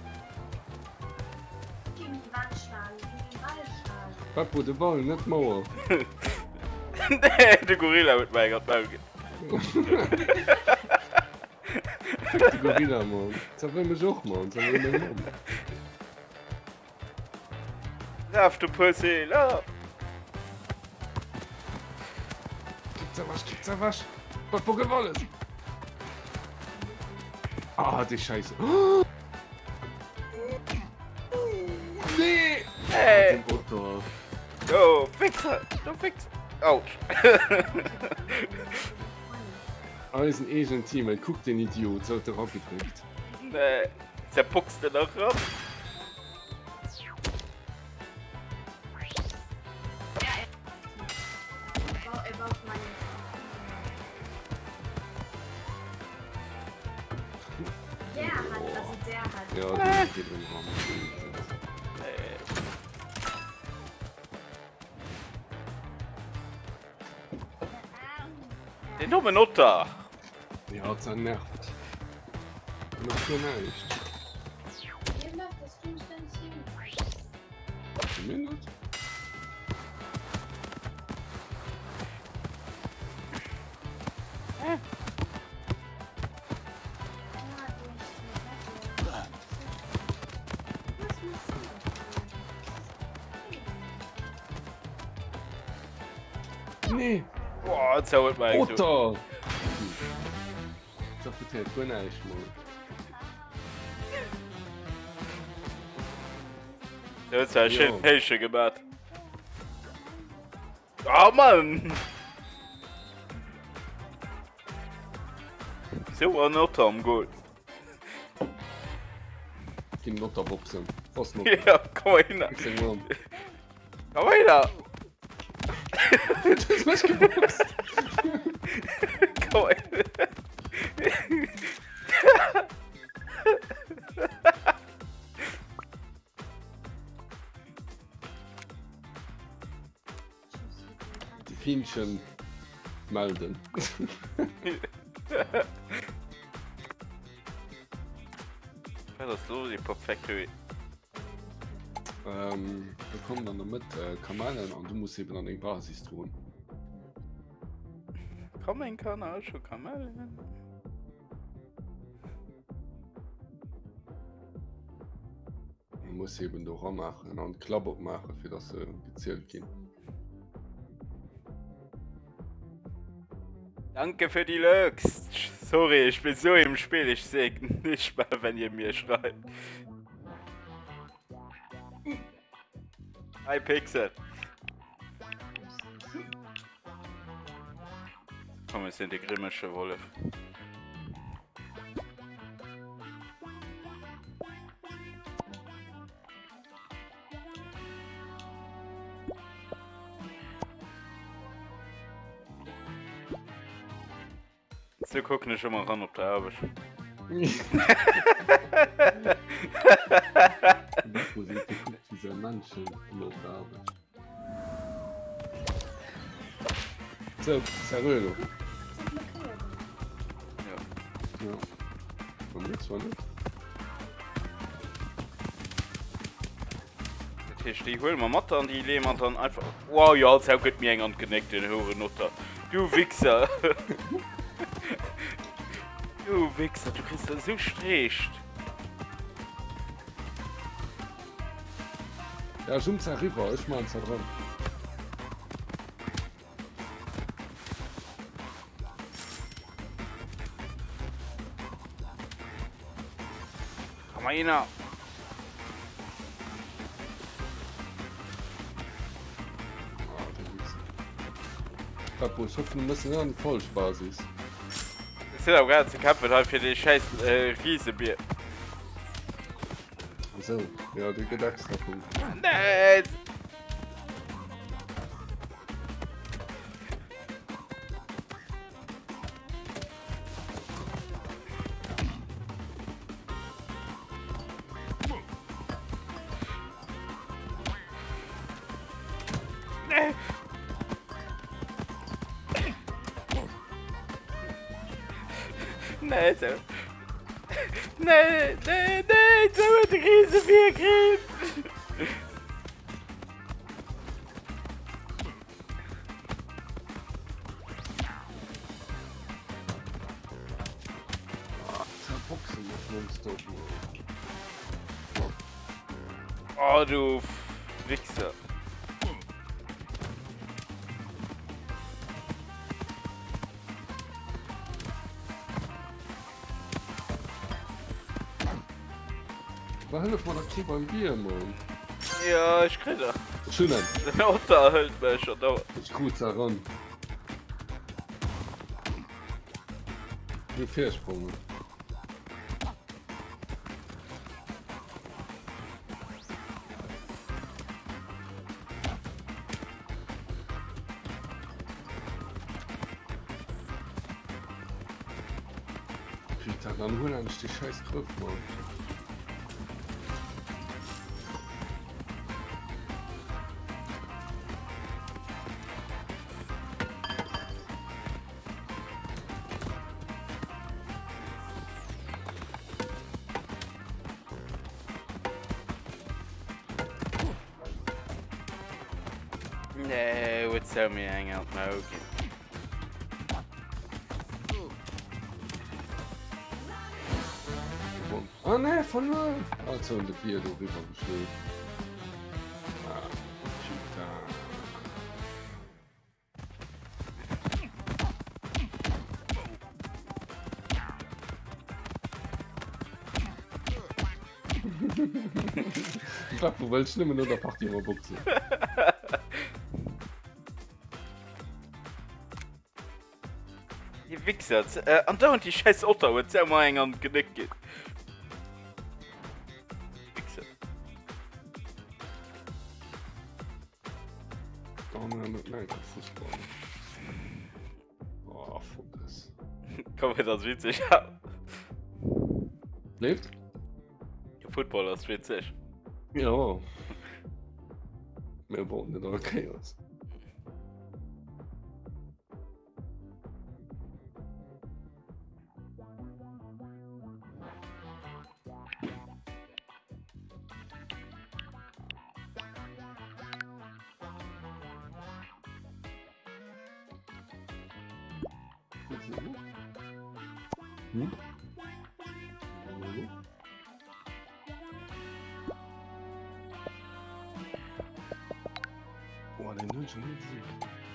die Wand schlagen, gegen den Ball schlagen. Papo, de Ball, net Mauer. Nee, de Gorilla mit mij gaat buigen. Fick de Gorilla, man. Dat wil me zocht, man. Dat wil me man. Lauf, du Pussy, lauf. Kijk, dat was, kijk, dat was. Papo, gewonnen. Ah, die Scheiße. Oh! Nee! Hey! Otto. Oh, Fixer! Du Fixer! Autsch! Alles ein Asian Team, ey. Guck den Idiot, so hat er abgedrückt. Nee, zerpuckst du noch ab? Er baut meine. Der hat, also der hat. Ja, der geht im Raum. Den dummen Nutter! Ja, das nervt. Noch für nicht. Hier läuft das Stream ständig hin. Zumindest. Ja, du hast mir Was Nee! Boah, jetzt haut mal so. Otto! Das vertellt gar nicht, Mann. Der hat ja Jo. schön Pälsche gemacht. Oh Mann! So ein Nutter am Gold. Die Notterboxen. Was noch? Ja, komm mal hin. Ich sag mal. Komm mal hin. Das ist was geboxt. Komm mal hin. Die Fienchen melden. Das ist so die perfekte. Ähm, wir kommen dann damit äh, Kamellen und du musst eben an den Basis tun. Komm in den Kanal schon Kamel. Du musst eben da machen und Klappe machen, für das äh, gezählt gehen. Danke für die Lux. Sorry, ich bin so im Spiel, ich sehe nicht mal, wenn ihr mir schreibt. Hi Pixel. Komm, es sind die grimmische Wolf. So gucken ich schon mal ran, ob der Arbeit. Wo sie geguckt, dieser Manchen noch da Arbeit. So, Zerrölo. Ja. Ja. Komm jetzt, warte. Das heißt, die holen wir Matte an die lehnen dann einfach. Wow, ja, jetzt hat mir eng an geneckt, den hohen Nutter. Du Wichser! Du Wichser, du kriegst das so strecht. Ja, schon Zerriver, ich mach da dran. Komm mal hin. Papo, ich hoffe, du musst ja an Vollspaß ist. Das sind auch ganz kaputt halt für die scheiß äh, Riesenbier. So, ja, du geht extra Punkt. Nein! Nee. Nee, so. Nee, nee, nee, so wird die Riesenbier kriegen. Boxen muss nonstop. Oh, du Wichser. War hilf mal der beim Bier, Mann. Ja, ich krieg das. Schön an. Der Otter hält mich schon da. Ich gut daran. Die Versprung. Dann holen eigentlich die scheiß Griff, Mann. Nee, would tell me hang out now. Oh ne, von null! Also in der Bier, du rüber geschnitten. Ah, ich dachte, du willst nicht mehr nur der Party immer Buchse. Die Wichser, äh, andauernd die scheiß Otter, wo es mal eng am Genick geht. Wichser. Oh nein, nein, kein Fußball. Oh, fuck das. Komm, das witzig. Ja. Lebt? Der Footballer ist witzig. Ja. Mehr bauen nicht auch Chaos. Hm? Boah, den Hund schon nicht gesehen.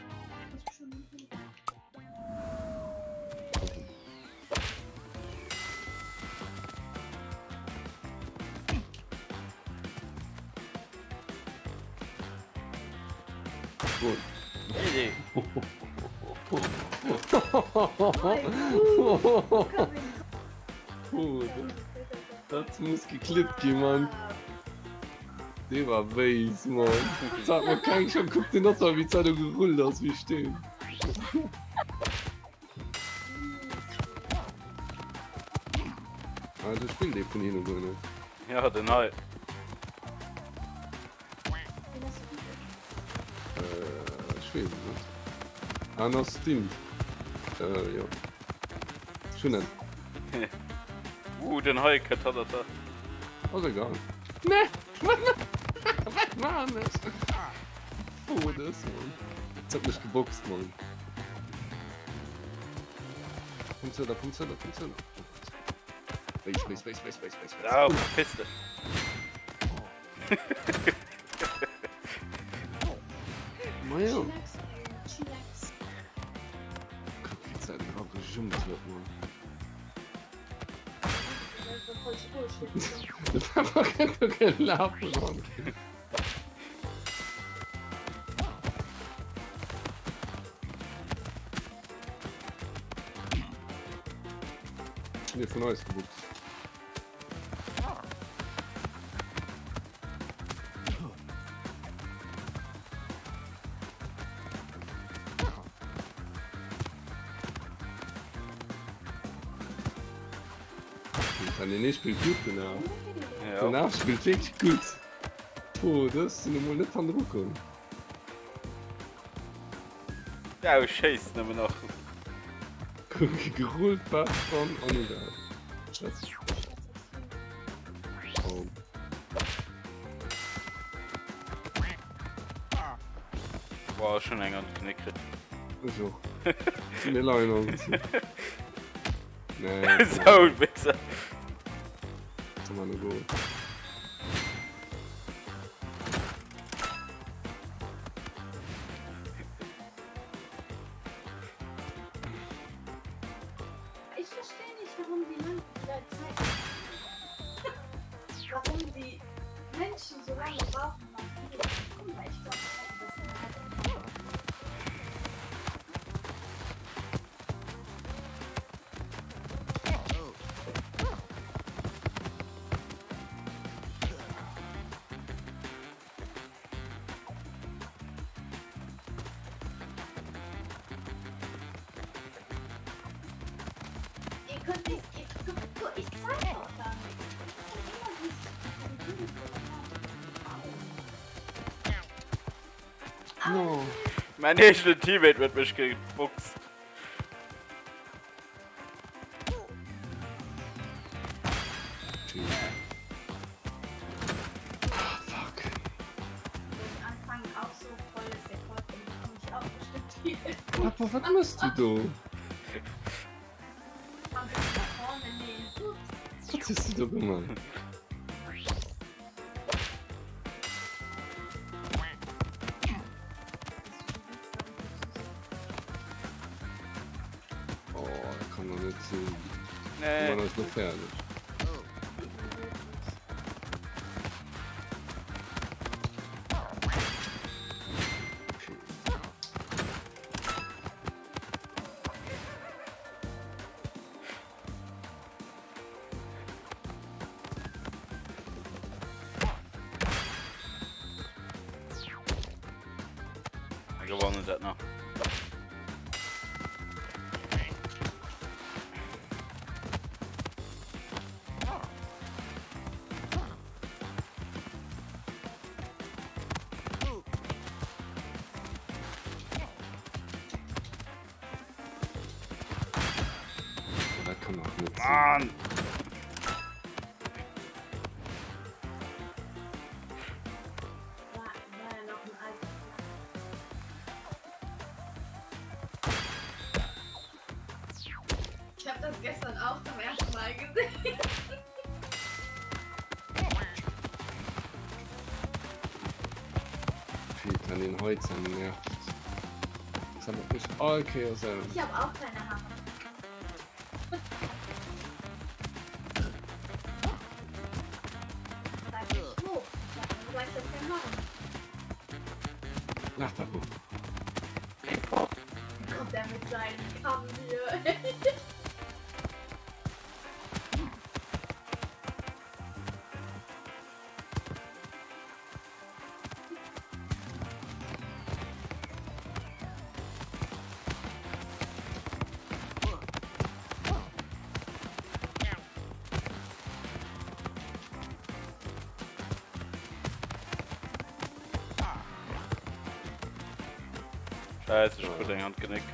Gut. Idee. Puh, das muss geklippt gehen, Mann. Der war weiß, Mann. Sag mal, kann ich schon, guck dir noch mal, wie Zeit du gerollt hast, wie stehen. Also, ich spiel den von hier noch nicht. Ja, den halt. Äh, ich weiß nicht. Ah, noch stimmt. Äh, ja. Schön an. Uh, den Hulk hat er da. Also egal. Ne! Was war das? Oh, das, Mann. Jetzt hat mich geboxt, Mann. Punktzeller, Punktzeller, Punktzeller. Base, Base, Base, Base, Base, Base. Ja, Piste. Maja. Guck, wie Zeit drauf gejumpt wird, Mann. Das war einfach kein Laufen, Mann. Nee, von euch gebucht. Dann den nächsten spielt gut, genau. Ja. Danach spielt wirklich gut. Oh, das sind wohl nicht an der Rückung. Ja, ich scheiße nicht mehr noch. Gerollt, Bach von Onida. Das oh. War schon eng an Knick. So. Mir Leine. Nee. So, Wichser. Kann man nur gut. Ich verstehe nicht, warum die Leute Zeit. Warum die Menschen so lange brauchen, um auf Video zu kommen, weil ich glaube, das ist halt. Ihr könnt nicht, ich, ich zeige auch gar nichts. No. Mein nächster Teammate wird mich gefuchst. Ah, fuck. Den Anfang auch so voll ist der Kopf und ich komme nicht auch bestimmt viel. Papa, was machst du da? Am besten nach vorne nehmen. Was hast du da gemacht? Oh, da kann man nicht sehen. Nee. Man ist noch fertig. Gewonnen das noch. Da kann man auch nicht sehen. Mann! War, war ja noch ein alter. Ich habe das gestern auch zum ersten Mal gesehen. Fehlt an den Holzern nervt. Das haben wir nicht. Oh, okay, also. Ich habe auch keine Hammer. Sag ich wo? Ich hab gesagt, das kann machen. Nachbarbuch. Kommt er mit seinen Kamm hier. Scheiße, ich bin den Handgenick.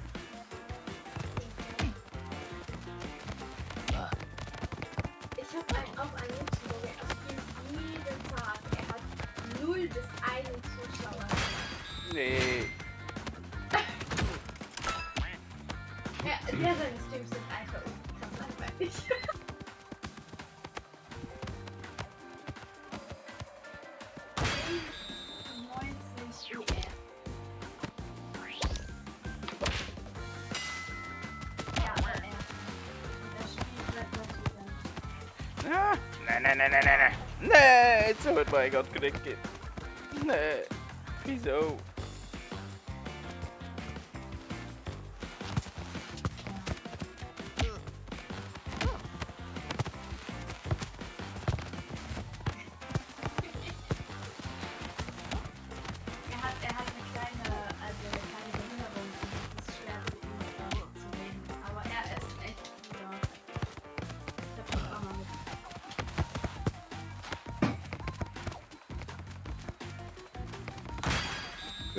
Ich habe einen, auch einen YouTuber, der streamt jeden Tag. Er hat null bis einen Zuschauer. Nee. Ja, der seine Streams sind einfach krass langweilig. neunzig E R. Ja, aber er. Das Spiel bleibt natürlich. Ah, nein, nein, nein, nein, nein, nein. Nee, so wird mein Handgenick gehen. Nee. Wieso?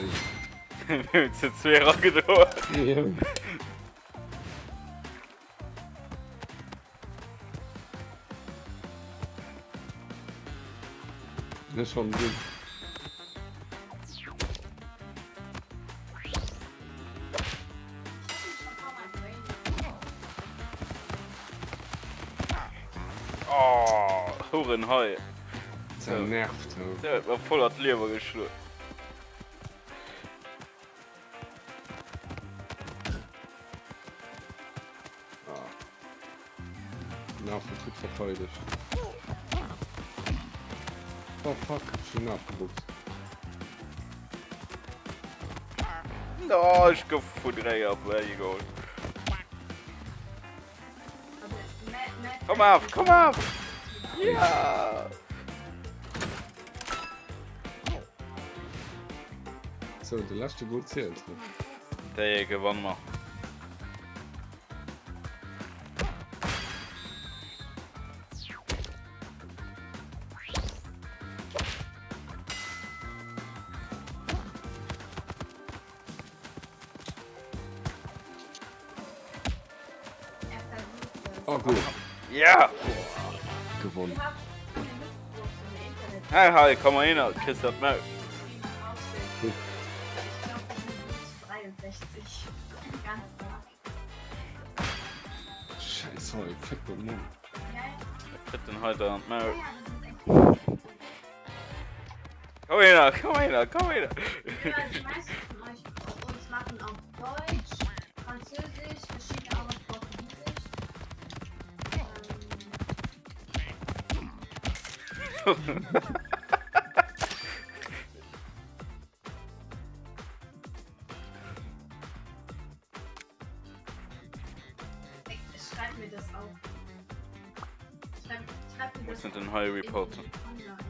Face. Jetzt wäre gedauert. Ja. Das ist schon gut. Oh, Hurenhai. Das nervt. Ja. Der war voll hat Leber geschlug. Nerven gut verteidigt. Oh fuck, ich bin nachgebucht. No, ich go von drei ab, where you go? Komm auf, komm auf! Ja! So, der letzte gut zählt. Der hier gewonnen mal. Oh gut, Ja! gewonnen. Hey, hi, komm mal hin, Chris hat mal. dreiundsechzig. Ganz stark. Scheiße, oh, fett und Mund. Ja, Ich hätte den heute an mal. ja, das ist echt. Komm hin, komm hin, komm hin! Ja, die meisten von euch uns machen auf Deutsch, Französisch, verschiedene auch auf Portugiesisch. Ähm, ich schreib mir das auf. Schreib, schreib mir Wo das sind denn High Reporter? in die Online.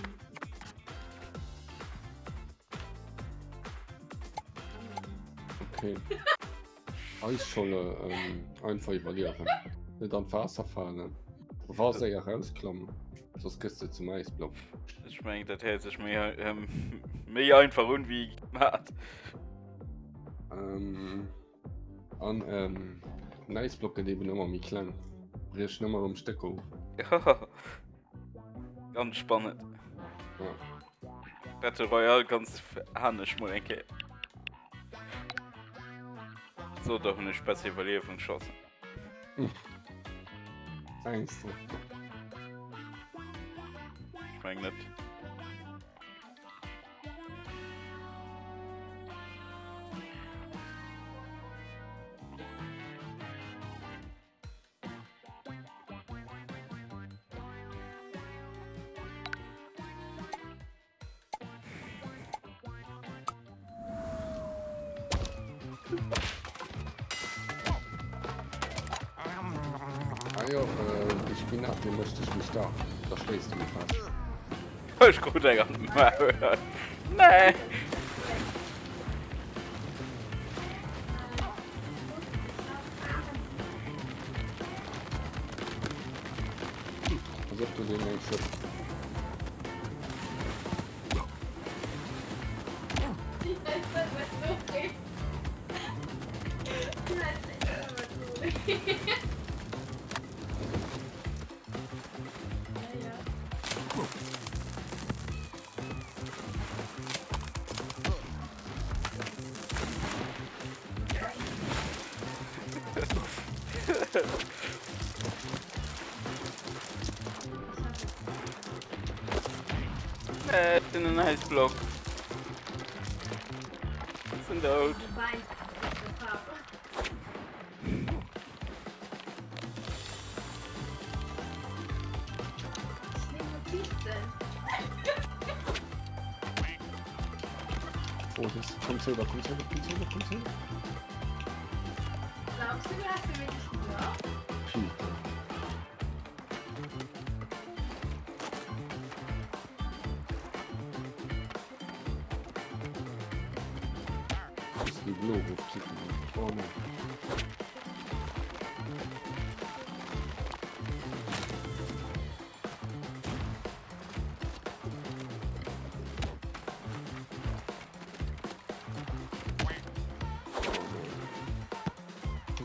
Okay. Eisscholle ähm, einfach überleeren. Nicht am Wasser fahren. Wasser ja rausklammen. Sonst gehst du zum Eisblock. Ich meine, das hält sich mehr, ähm, mehr einfach und wie gemacht. Ähm, an ähm, ein Eisblock geht eben immer mehr klein. Brichst nicht mehr um Stück auf. Ja. Ganz spannend. Ja. Battle Royale ganz handisch mal denke. So doch eine spezielle Überlebung geschossen. Angst. Ich meine nicht. Ah ja, äh, die Spinat, die möchte ich nicht da. Da stehst du mir fast. Ich gut, Digga. Nee. Als ob du den nicht schützt. Äh, it's in a nice block. Sind out. Oh, das kommt selber, kommt selber, kommt selber, kommt selber. Glaubst du, du hast du wirklich geglaubt? Viel. Das ist die Logo klicken. Oh Mann.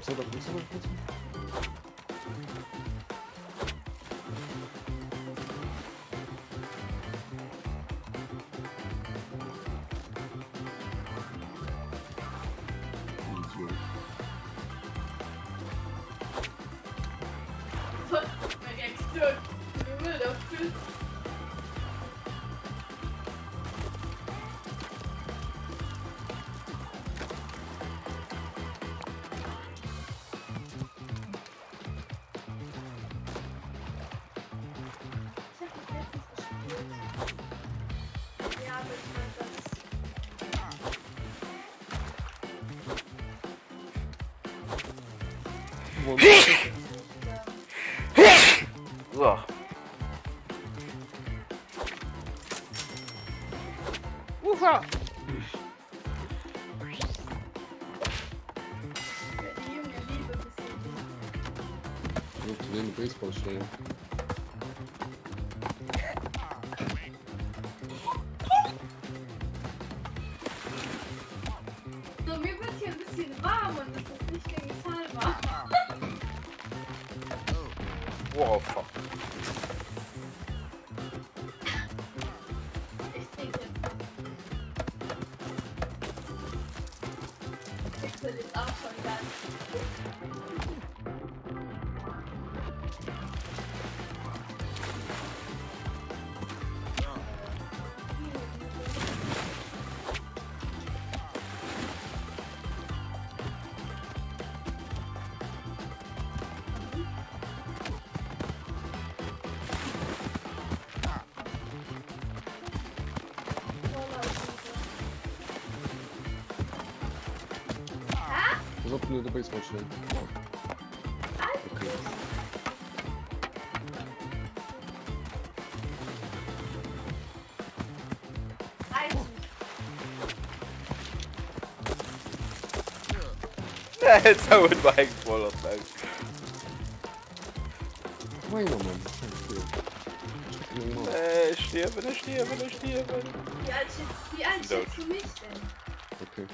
Kommst du da, kommst du da, kommst du da? Meine Reaktion. Wie will das fühlen? Ich hab das letztens gespielt. Ja, mit das. Wo- So. Uha. Für die junge Liebe bisschen. Ich will zu dem Baseball stellen. So, mir wird hier ein bisschen warm und das ist nicht wegen Salva. Wow, fuck. Ich trinke jetzt. Pixel ist auch schon ganz. Was ob du der Baseball stellen? Okay. Jetzt haben wir mal eingefolgt. Meiner Mann. Okay. Ich will mal. Äh, stirben, stirben, stirben. Wie alt schätzt, wie alt schätzt du mich denn? Okay.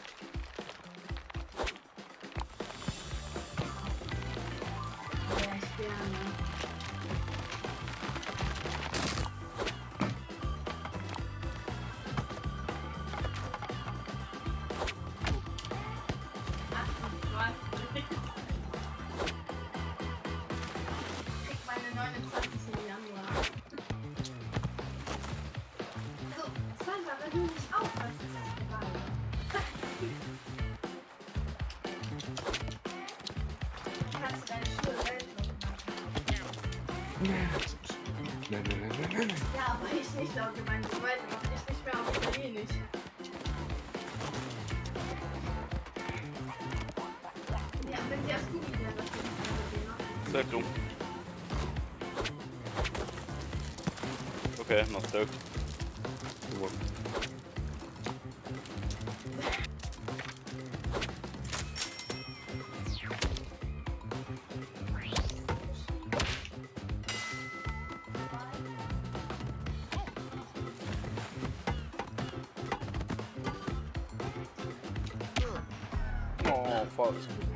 Ja, ich gerne. achtundzwanzig. Ich krieg meine neunundzwanzig im Januar. Also, Sandra, wenn du nicht aufpasst, ist es vorbei. Kannst du deine Schuhe selbst noch machen? Nein, nein, nein, nein, nein, nein. Ja, aber ich nicht laut gemeint. So weit noch ich nicht mehr auf Italienisch. Ja, wenn sie aus Google wäre, das ist Sag du. Okay, noch stuck. Oh, fuck.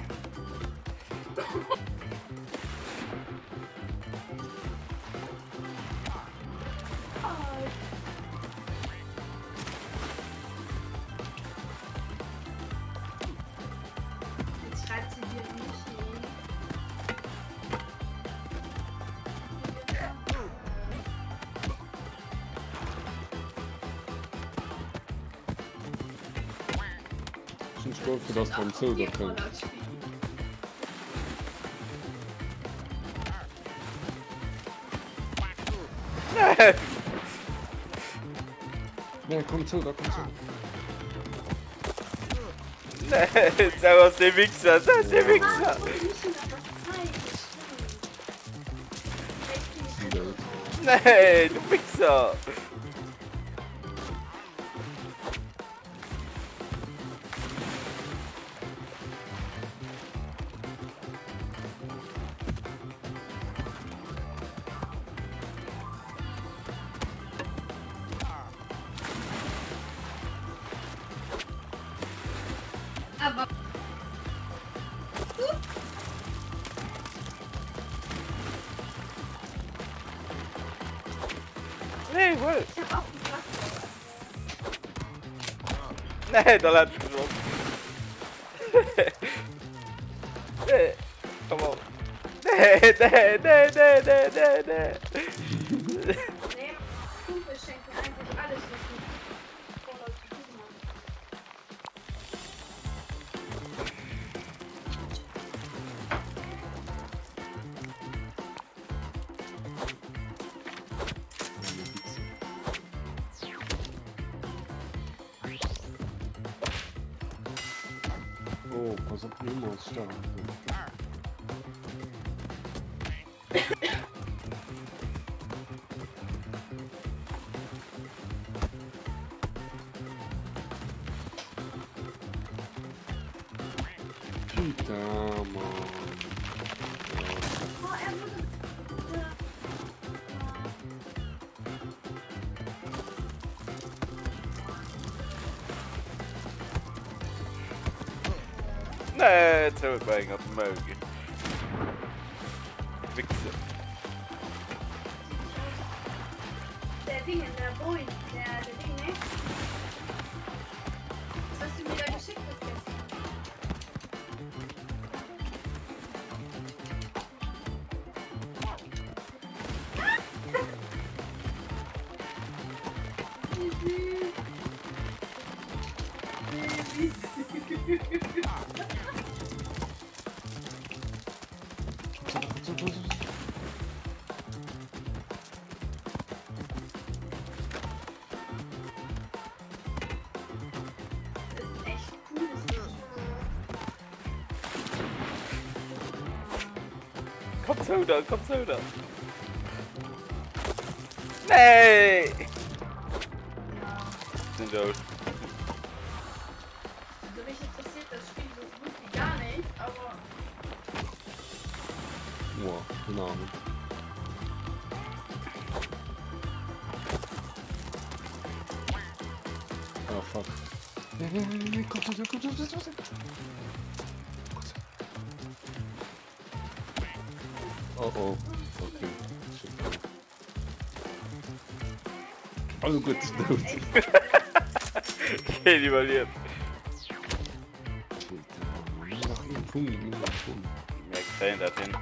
Jetzt schreibt sie dir nicht hin. Ich bin stolz für das beim Silber können. Ja, komm zu, da komm zu. Nee, das ist der Wichser, das ist der Wichser. Wieder jetzt. Nee, du Wichser. Aber Nee, wohl. Ich hab auch gefragt. Nee, da hat ich geschossen. Nee, komm auf. Nee, nee, nee, nee, nee, nee, nee. Nee, Kumpel schenkt mir eigentlich alles, was mit Fallout zu tun hat. Oh, pass auf, Nemo ist stark. Peter, Mann. Oh, er wurde... Ja. Nee, jetzt hab ich mich auf den Möge. Wichse. Der Ding in der Boeing, der, der Ding, ne? Das hast du mir da geschickt, das gestern. Wie süß. Wie süß. Das ist echt cool. Komm so da, komm so da. Nee! Sind tot. Also mich interessiert das Spiel so gut wie gar nicht, aber Boah, keine Ahnung. Ah, fuck. Nee, nee, nee, nee, komm, komm, komm, komm, komm, komm. Oh oh, okay. Shit. Oh gut, das ist tot. Okay, die überlebt. Nach ihm Punkt, ihm nach Punkt. Mehr gefällt das hin.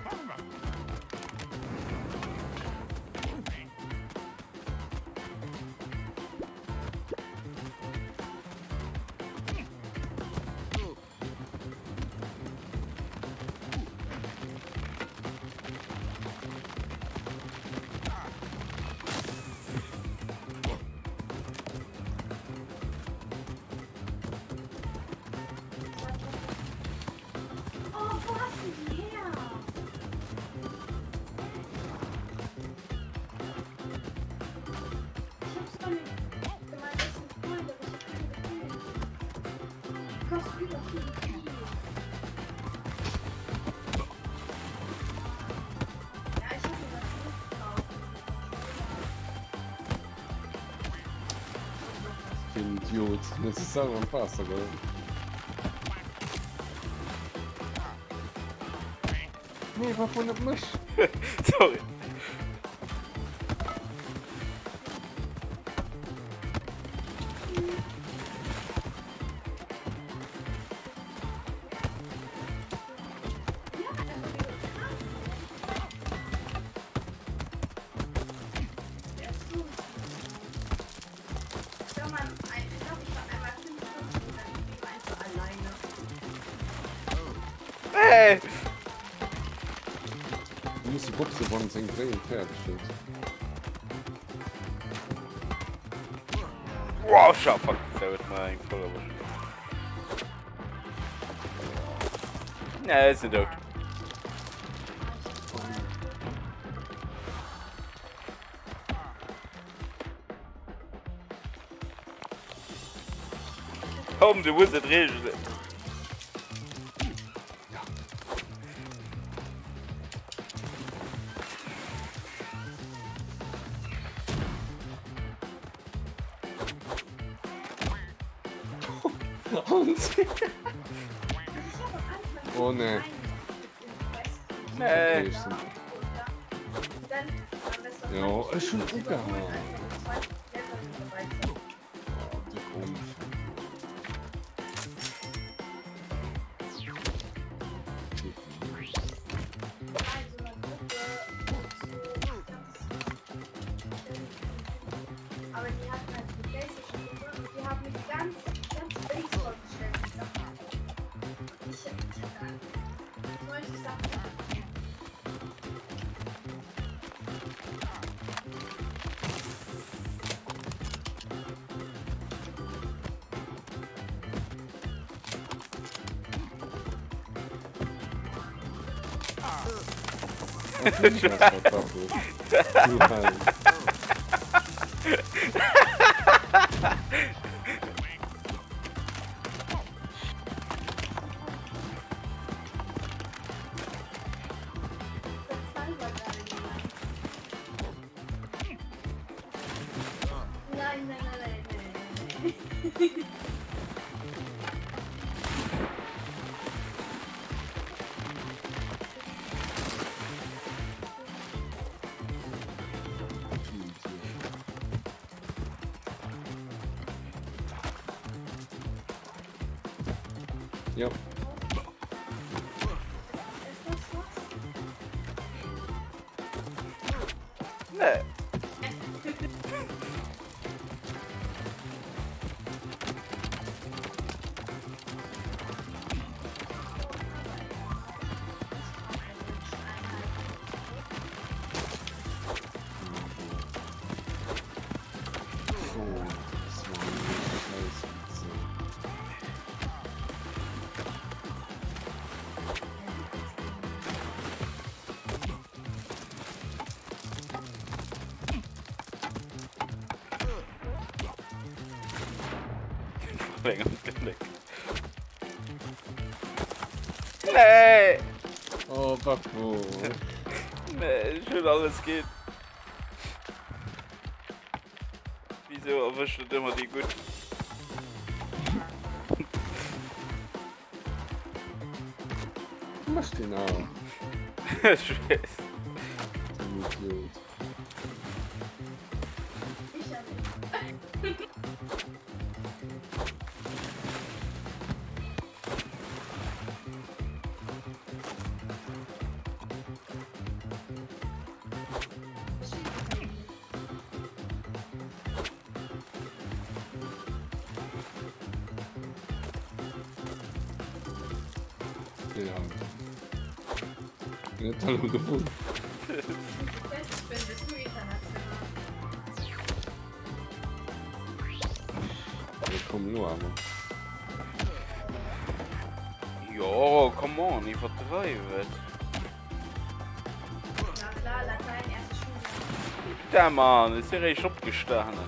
oh, wo hast du die her? Ich hab's doch nicht gemeint, das sind Freunde, aber ich hab keine gefunden. Die kosten über viel. Ja, ich hab mir das nicht gekauft. Ich bin ein Idiot. Das ist aber ein Pass, aber. Nee, war von der Misch. Sorry. Der ist so. Schau mal, ein- ich glaube, ich war einmal fünf Stunden und dann blieb ich einfach alleine. Hey! Du musst die Boxe von seinem Drehen fertig stehen. Wow, schau, fuck. Das wird mal ein voller Busch. Ja, ist nicht tot. Komm, du musst nicht reden. Und. Oh ne. Nee. Okay, stimmt. Und dann, dann bist du Ja, ist schon Überholen, egal. also zwei Länder sind dabei sind. Oh, der Grund. Also eine Gruppe so ganz, aber die hatten halt eine Playstation Gruppe und die haben mich ganz, ganz base vorgestellt. Ich sag mal, ich, ich hatte solche Sachen. Das war Taco. Du halt. Nein, nein, nein, nein, nein. Ja. Ist das was? Nee. So, das war eine Scheiße. Länger mit Genick. Nee. Oh, Papo. Nee, schön alles geht. Wieso erwischt das immer die gut? Mach den auf. Ich weiß. Du Idiot. Ich ja nicht. Ja. Eine tolle gefunden. Ich bin bist du international. Wir kommen nur aber. Jo, come on, ich vertreibe. Na klar, Latein, erste Schule. Der Mann, ist ja recht abgestanden.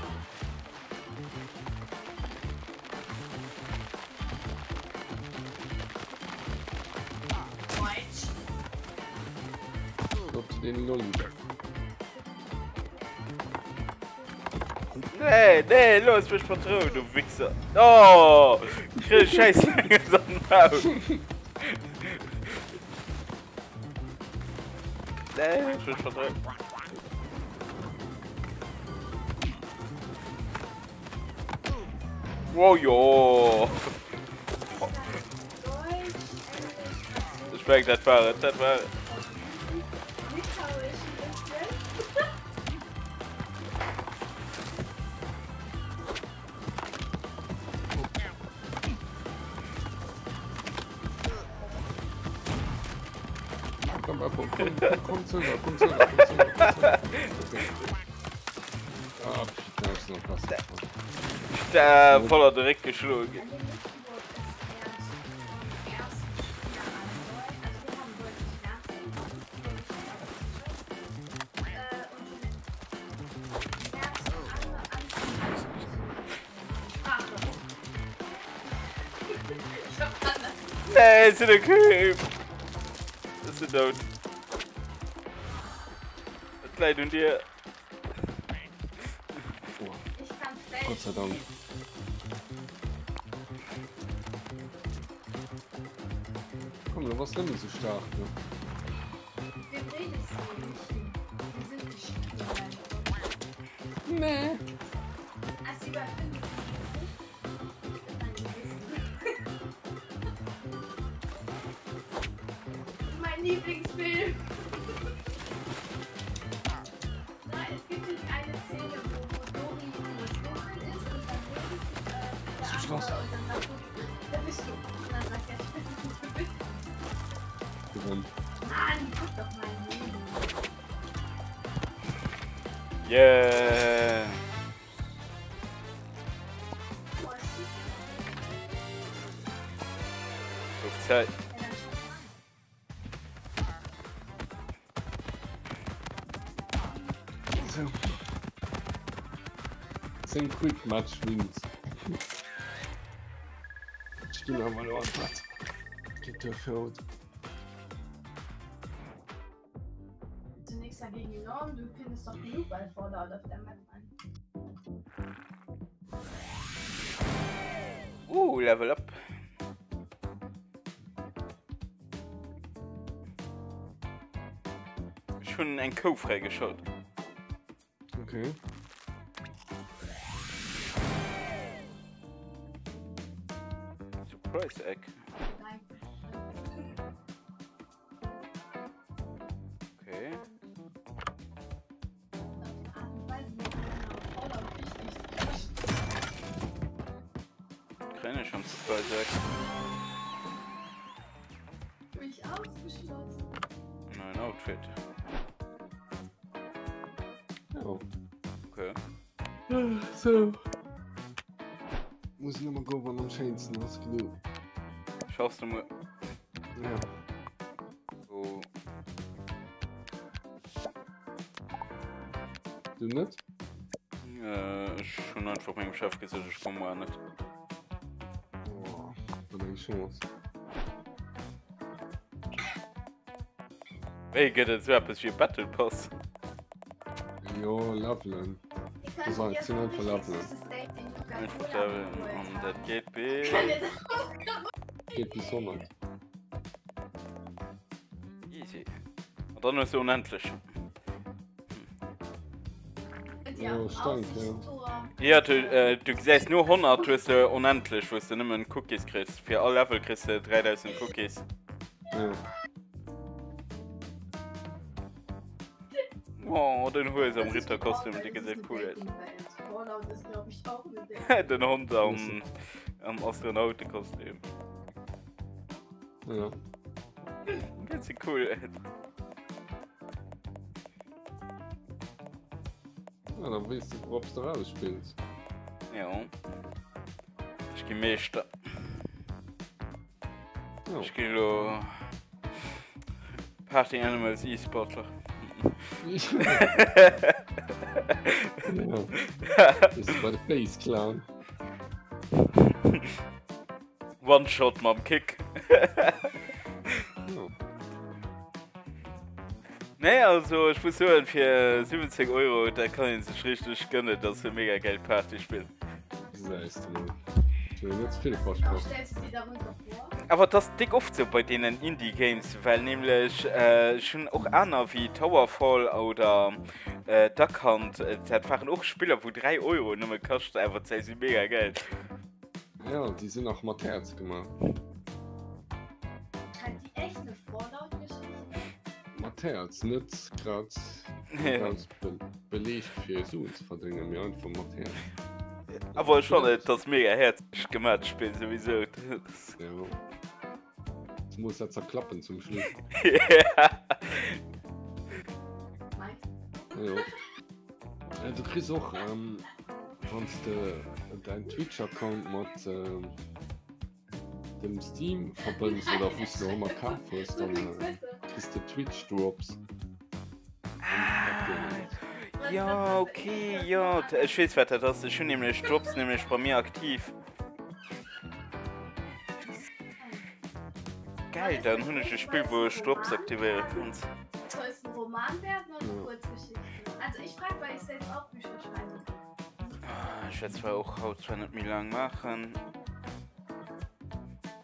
Deutsch. Lob zu den Lolli. Nee, nee, los, mich vertrauen, du Wichser. Oh, ich krieg scheiß lange Sonnenhaut. Nee, ich bin vertraut. Wow, jo. Deutsch, Englisch, Ich merke, das war, das war. Litauisch ein bisschen. Komm, Papo, komm, komm, komm zu, komm zu, komm zu, komm zu. Okay. Ah, da ist noch was. Der voller direkt geschlagen. Also Luxemburg ist erst, erst ja, also wir haben deutsches Fernsehen, äh, und März und andere Anfang. Sprache. Ich hab anders. Nee, ist in der Kühe. Das sind tot. Das Kleid und dir. Ich kann Feld. Gott sei Dank. Komm, du warst nicht mehr so stark, ne? Wir reden es so nicht. Wir sind geschickt. Nee. Also über fünf. Mein Lieblingsfilm. Na, es gibt nicht eine Szene, wo, wo Dori in das Dunkeln ist und dann wirklich äh, der Zum Schloss. andere und dann sagt Dori, da bist du. Und dann sagt er, ich bin nicht, du bist. Gewonnen. Mann, guck doch mal hin. Yeah! Boah, ist super. Auf Zeit. Ja, dann schau mal. So. Same quick match wins. Ich bin aber nur was. Geht der Feld. Zunächst dagegen enorm, du findest doch genug bei Fallout auf der Map an. Uh, Level up. Schon ein Co freigeschaut. Okay. Surprise Egg. Nein. Okay. Auf die Art und Weise, wie man Fallout richtig trasht. Keine Chance, Surprise Egg. Mich ausgeschlossen. Nein, Outfit. Oh. Okay. So. Muss ich nochmal gucken, wann am schönsten was genug. Schaust du mal. Ja. So. Du nicht? Äh, schon einfach meinem Chef gesagt, ich komme auch nicht. Boah, dann habe ich Chance. Hey, geht jetzt so etwas wie Battle Pass? Jo, Loveland. Das war jetzt nur für Loveland. Einfach da, und das geht bis. Geht bis hundert. Easy. Und dann ist es unendlich. Ja, stimmt, ja. Ja, du, äh, du siehst nur hundert, du hast äh, unendlich, wo du nicht mehr Cookies kriegst. Für alle Level kriegst du dreitausend Cookies. Ja. Oh, den Hund am Ritterkostüm, die sieht cool aus. Den Hund am, am Astronautenkostüm. Ja. Das sieht cool aus. Ja, dann weißt du, ob du alles spielst. Ja. Ich gehe Meister. Ja. Ich gehe lo... Party Animals E-Sportler. Ja. Das ist bei der Face Clown. One-Shot mit dem Kick. Ja. Nee, also ich muss sagen, für siebzig Euro, da kann ich sich richtig gönnen, dass ich mega geil Party spiele. Das heißt, ich will nicht viel versprochen. Stellst du dir darunter vor? Aber das ist dick oft so bei denen Indie-Games, weil nämlich äh, schon auch einer wie Towerfall oder äh, Duck Hunt, äh, das waren auch Spieler, wo drei Euro nur mehr kosten, einfach das ist mega geil. Ja, die sind auch mit Herz gemacht. Schreibt die echt eine Fallout-Geschichte? Mit Herz, nicht gerade Ja. ganz be belegt für so zu verdringen, mir einfach mit Herz. Aber schon nicht das mega herzlich gemacht Spiel sowieso. Das, Ja. Das muss jetzt zerklappen zum Schluss. ja. Meinst Ja. Ja, du kriegst auch, ähm, wenn du deinen Twitch-Account mit ähm, dem Steam verbindest oder wo du immer Kampf hast, dann äh, kriegst du Twitch-Drops. Ja, okay, ja. d- Ich weiß, was das ist. Schon nämlich Drops nämlich bei mir aktiv. Geil, dann habe ich ein Spiel, wo ich Drops aktivieren kann. Soll es ein Roman werden oder eine Ja. Kurzgeschichte? Also ich frage, weil ich selbst auch Bücher schreibe. Ah, Ich werde zwar auch Haut zwar nicht mehr lang machen.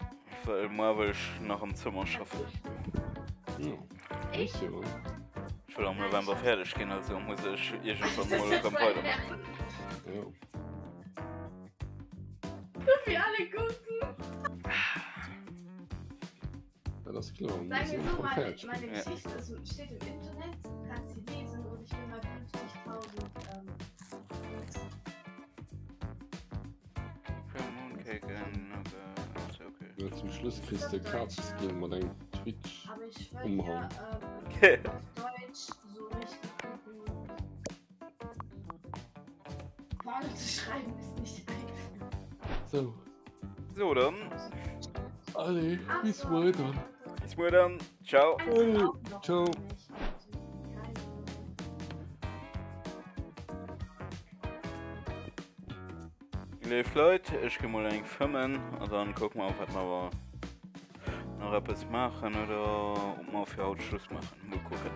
Weil mal will ich nach dem Zimmer schaffen. Ja. Ich? Ja. Ich will am November fertig gehen, also muss ich irgendwann Das mal ist beim voll weitermachen. ernst. Ja. Wie alle gucken. Ja, das ist klar. Sagen Das wir ist so, voll meine, fertig. meine Ja. Geschichte also steht im Internet, kannst sie lesen und ich bin bei fünfzigtausend. Ähm, Für Mooncake and Nugget, ist okay. Ja, zum Schluss kriegst du Karten-Skin mit deinem Twitch. aber ich will Umhauen. ja ähm, auf Deutsch so richtig gucken. Vorne zu schreiben ist nicht einfach. So, So, dann, alle, Ach bis so. weiter. bis mal dann, ciao. Hey, Auch noch ciao. nicht. Keine- Liebe Leute, ich gehe mal ein filmen und dann gucken wir, ob wir aber noch etwas machen oder ob wir für heute Schluss machen. Mal gucken.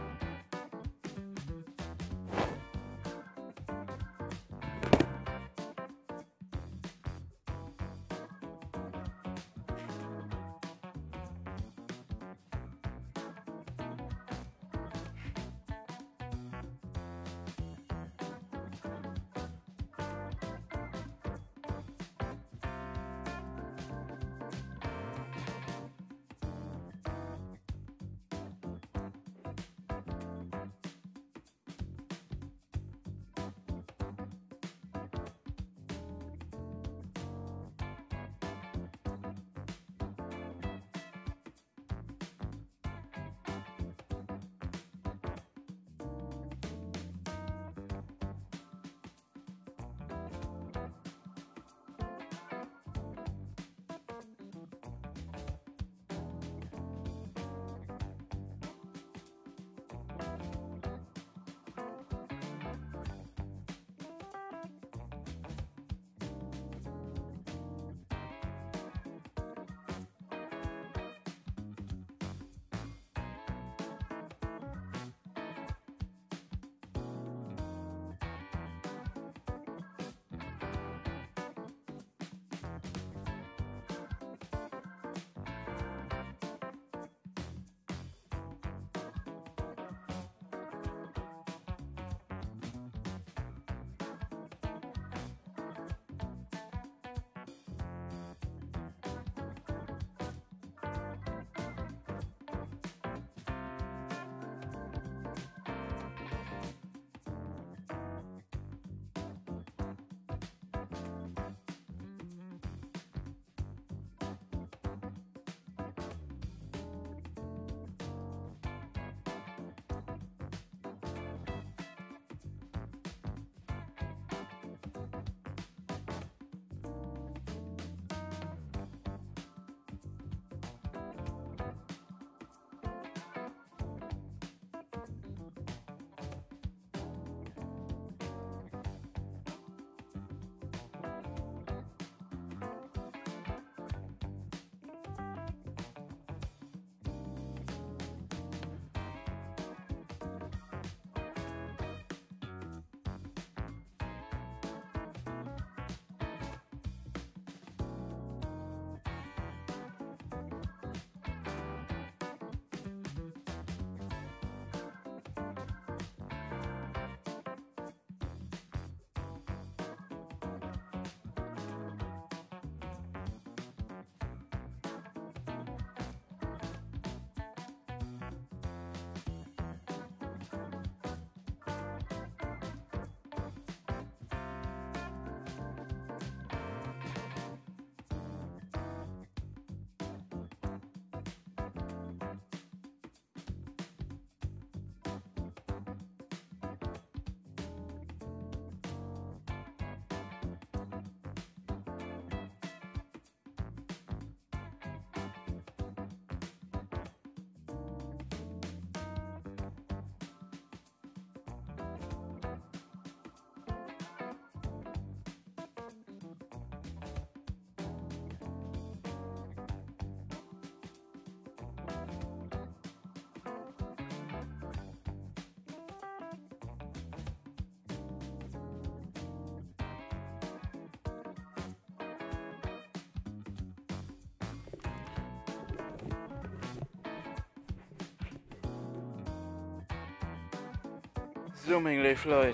So, mein liebe Leute.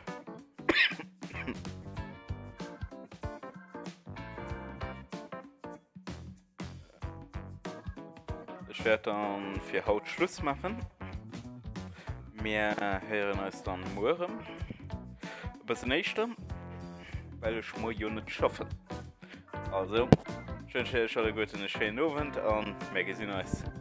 Ich werde dann für Haut Schluss machen. Wir hören uns dann morgen. Bis nächstes, weil ich morgen nicht schaffe. Also, ich wünsche euch alle guten schönen Abend und wir sehen uns.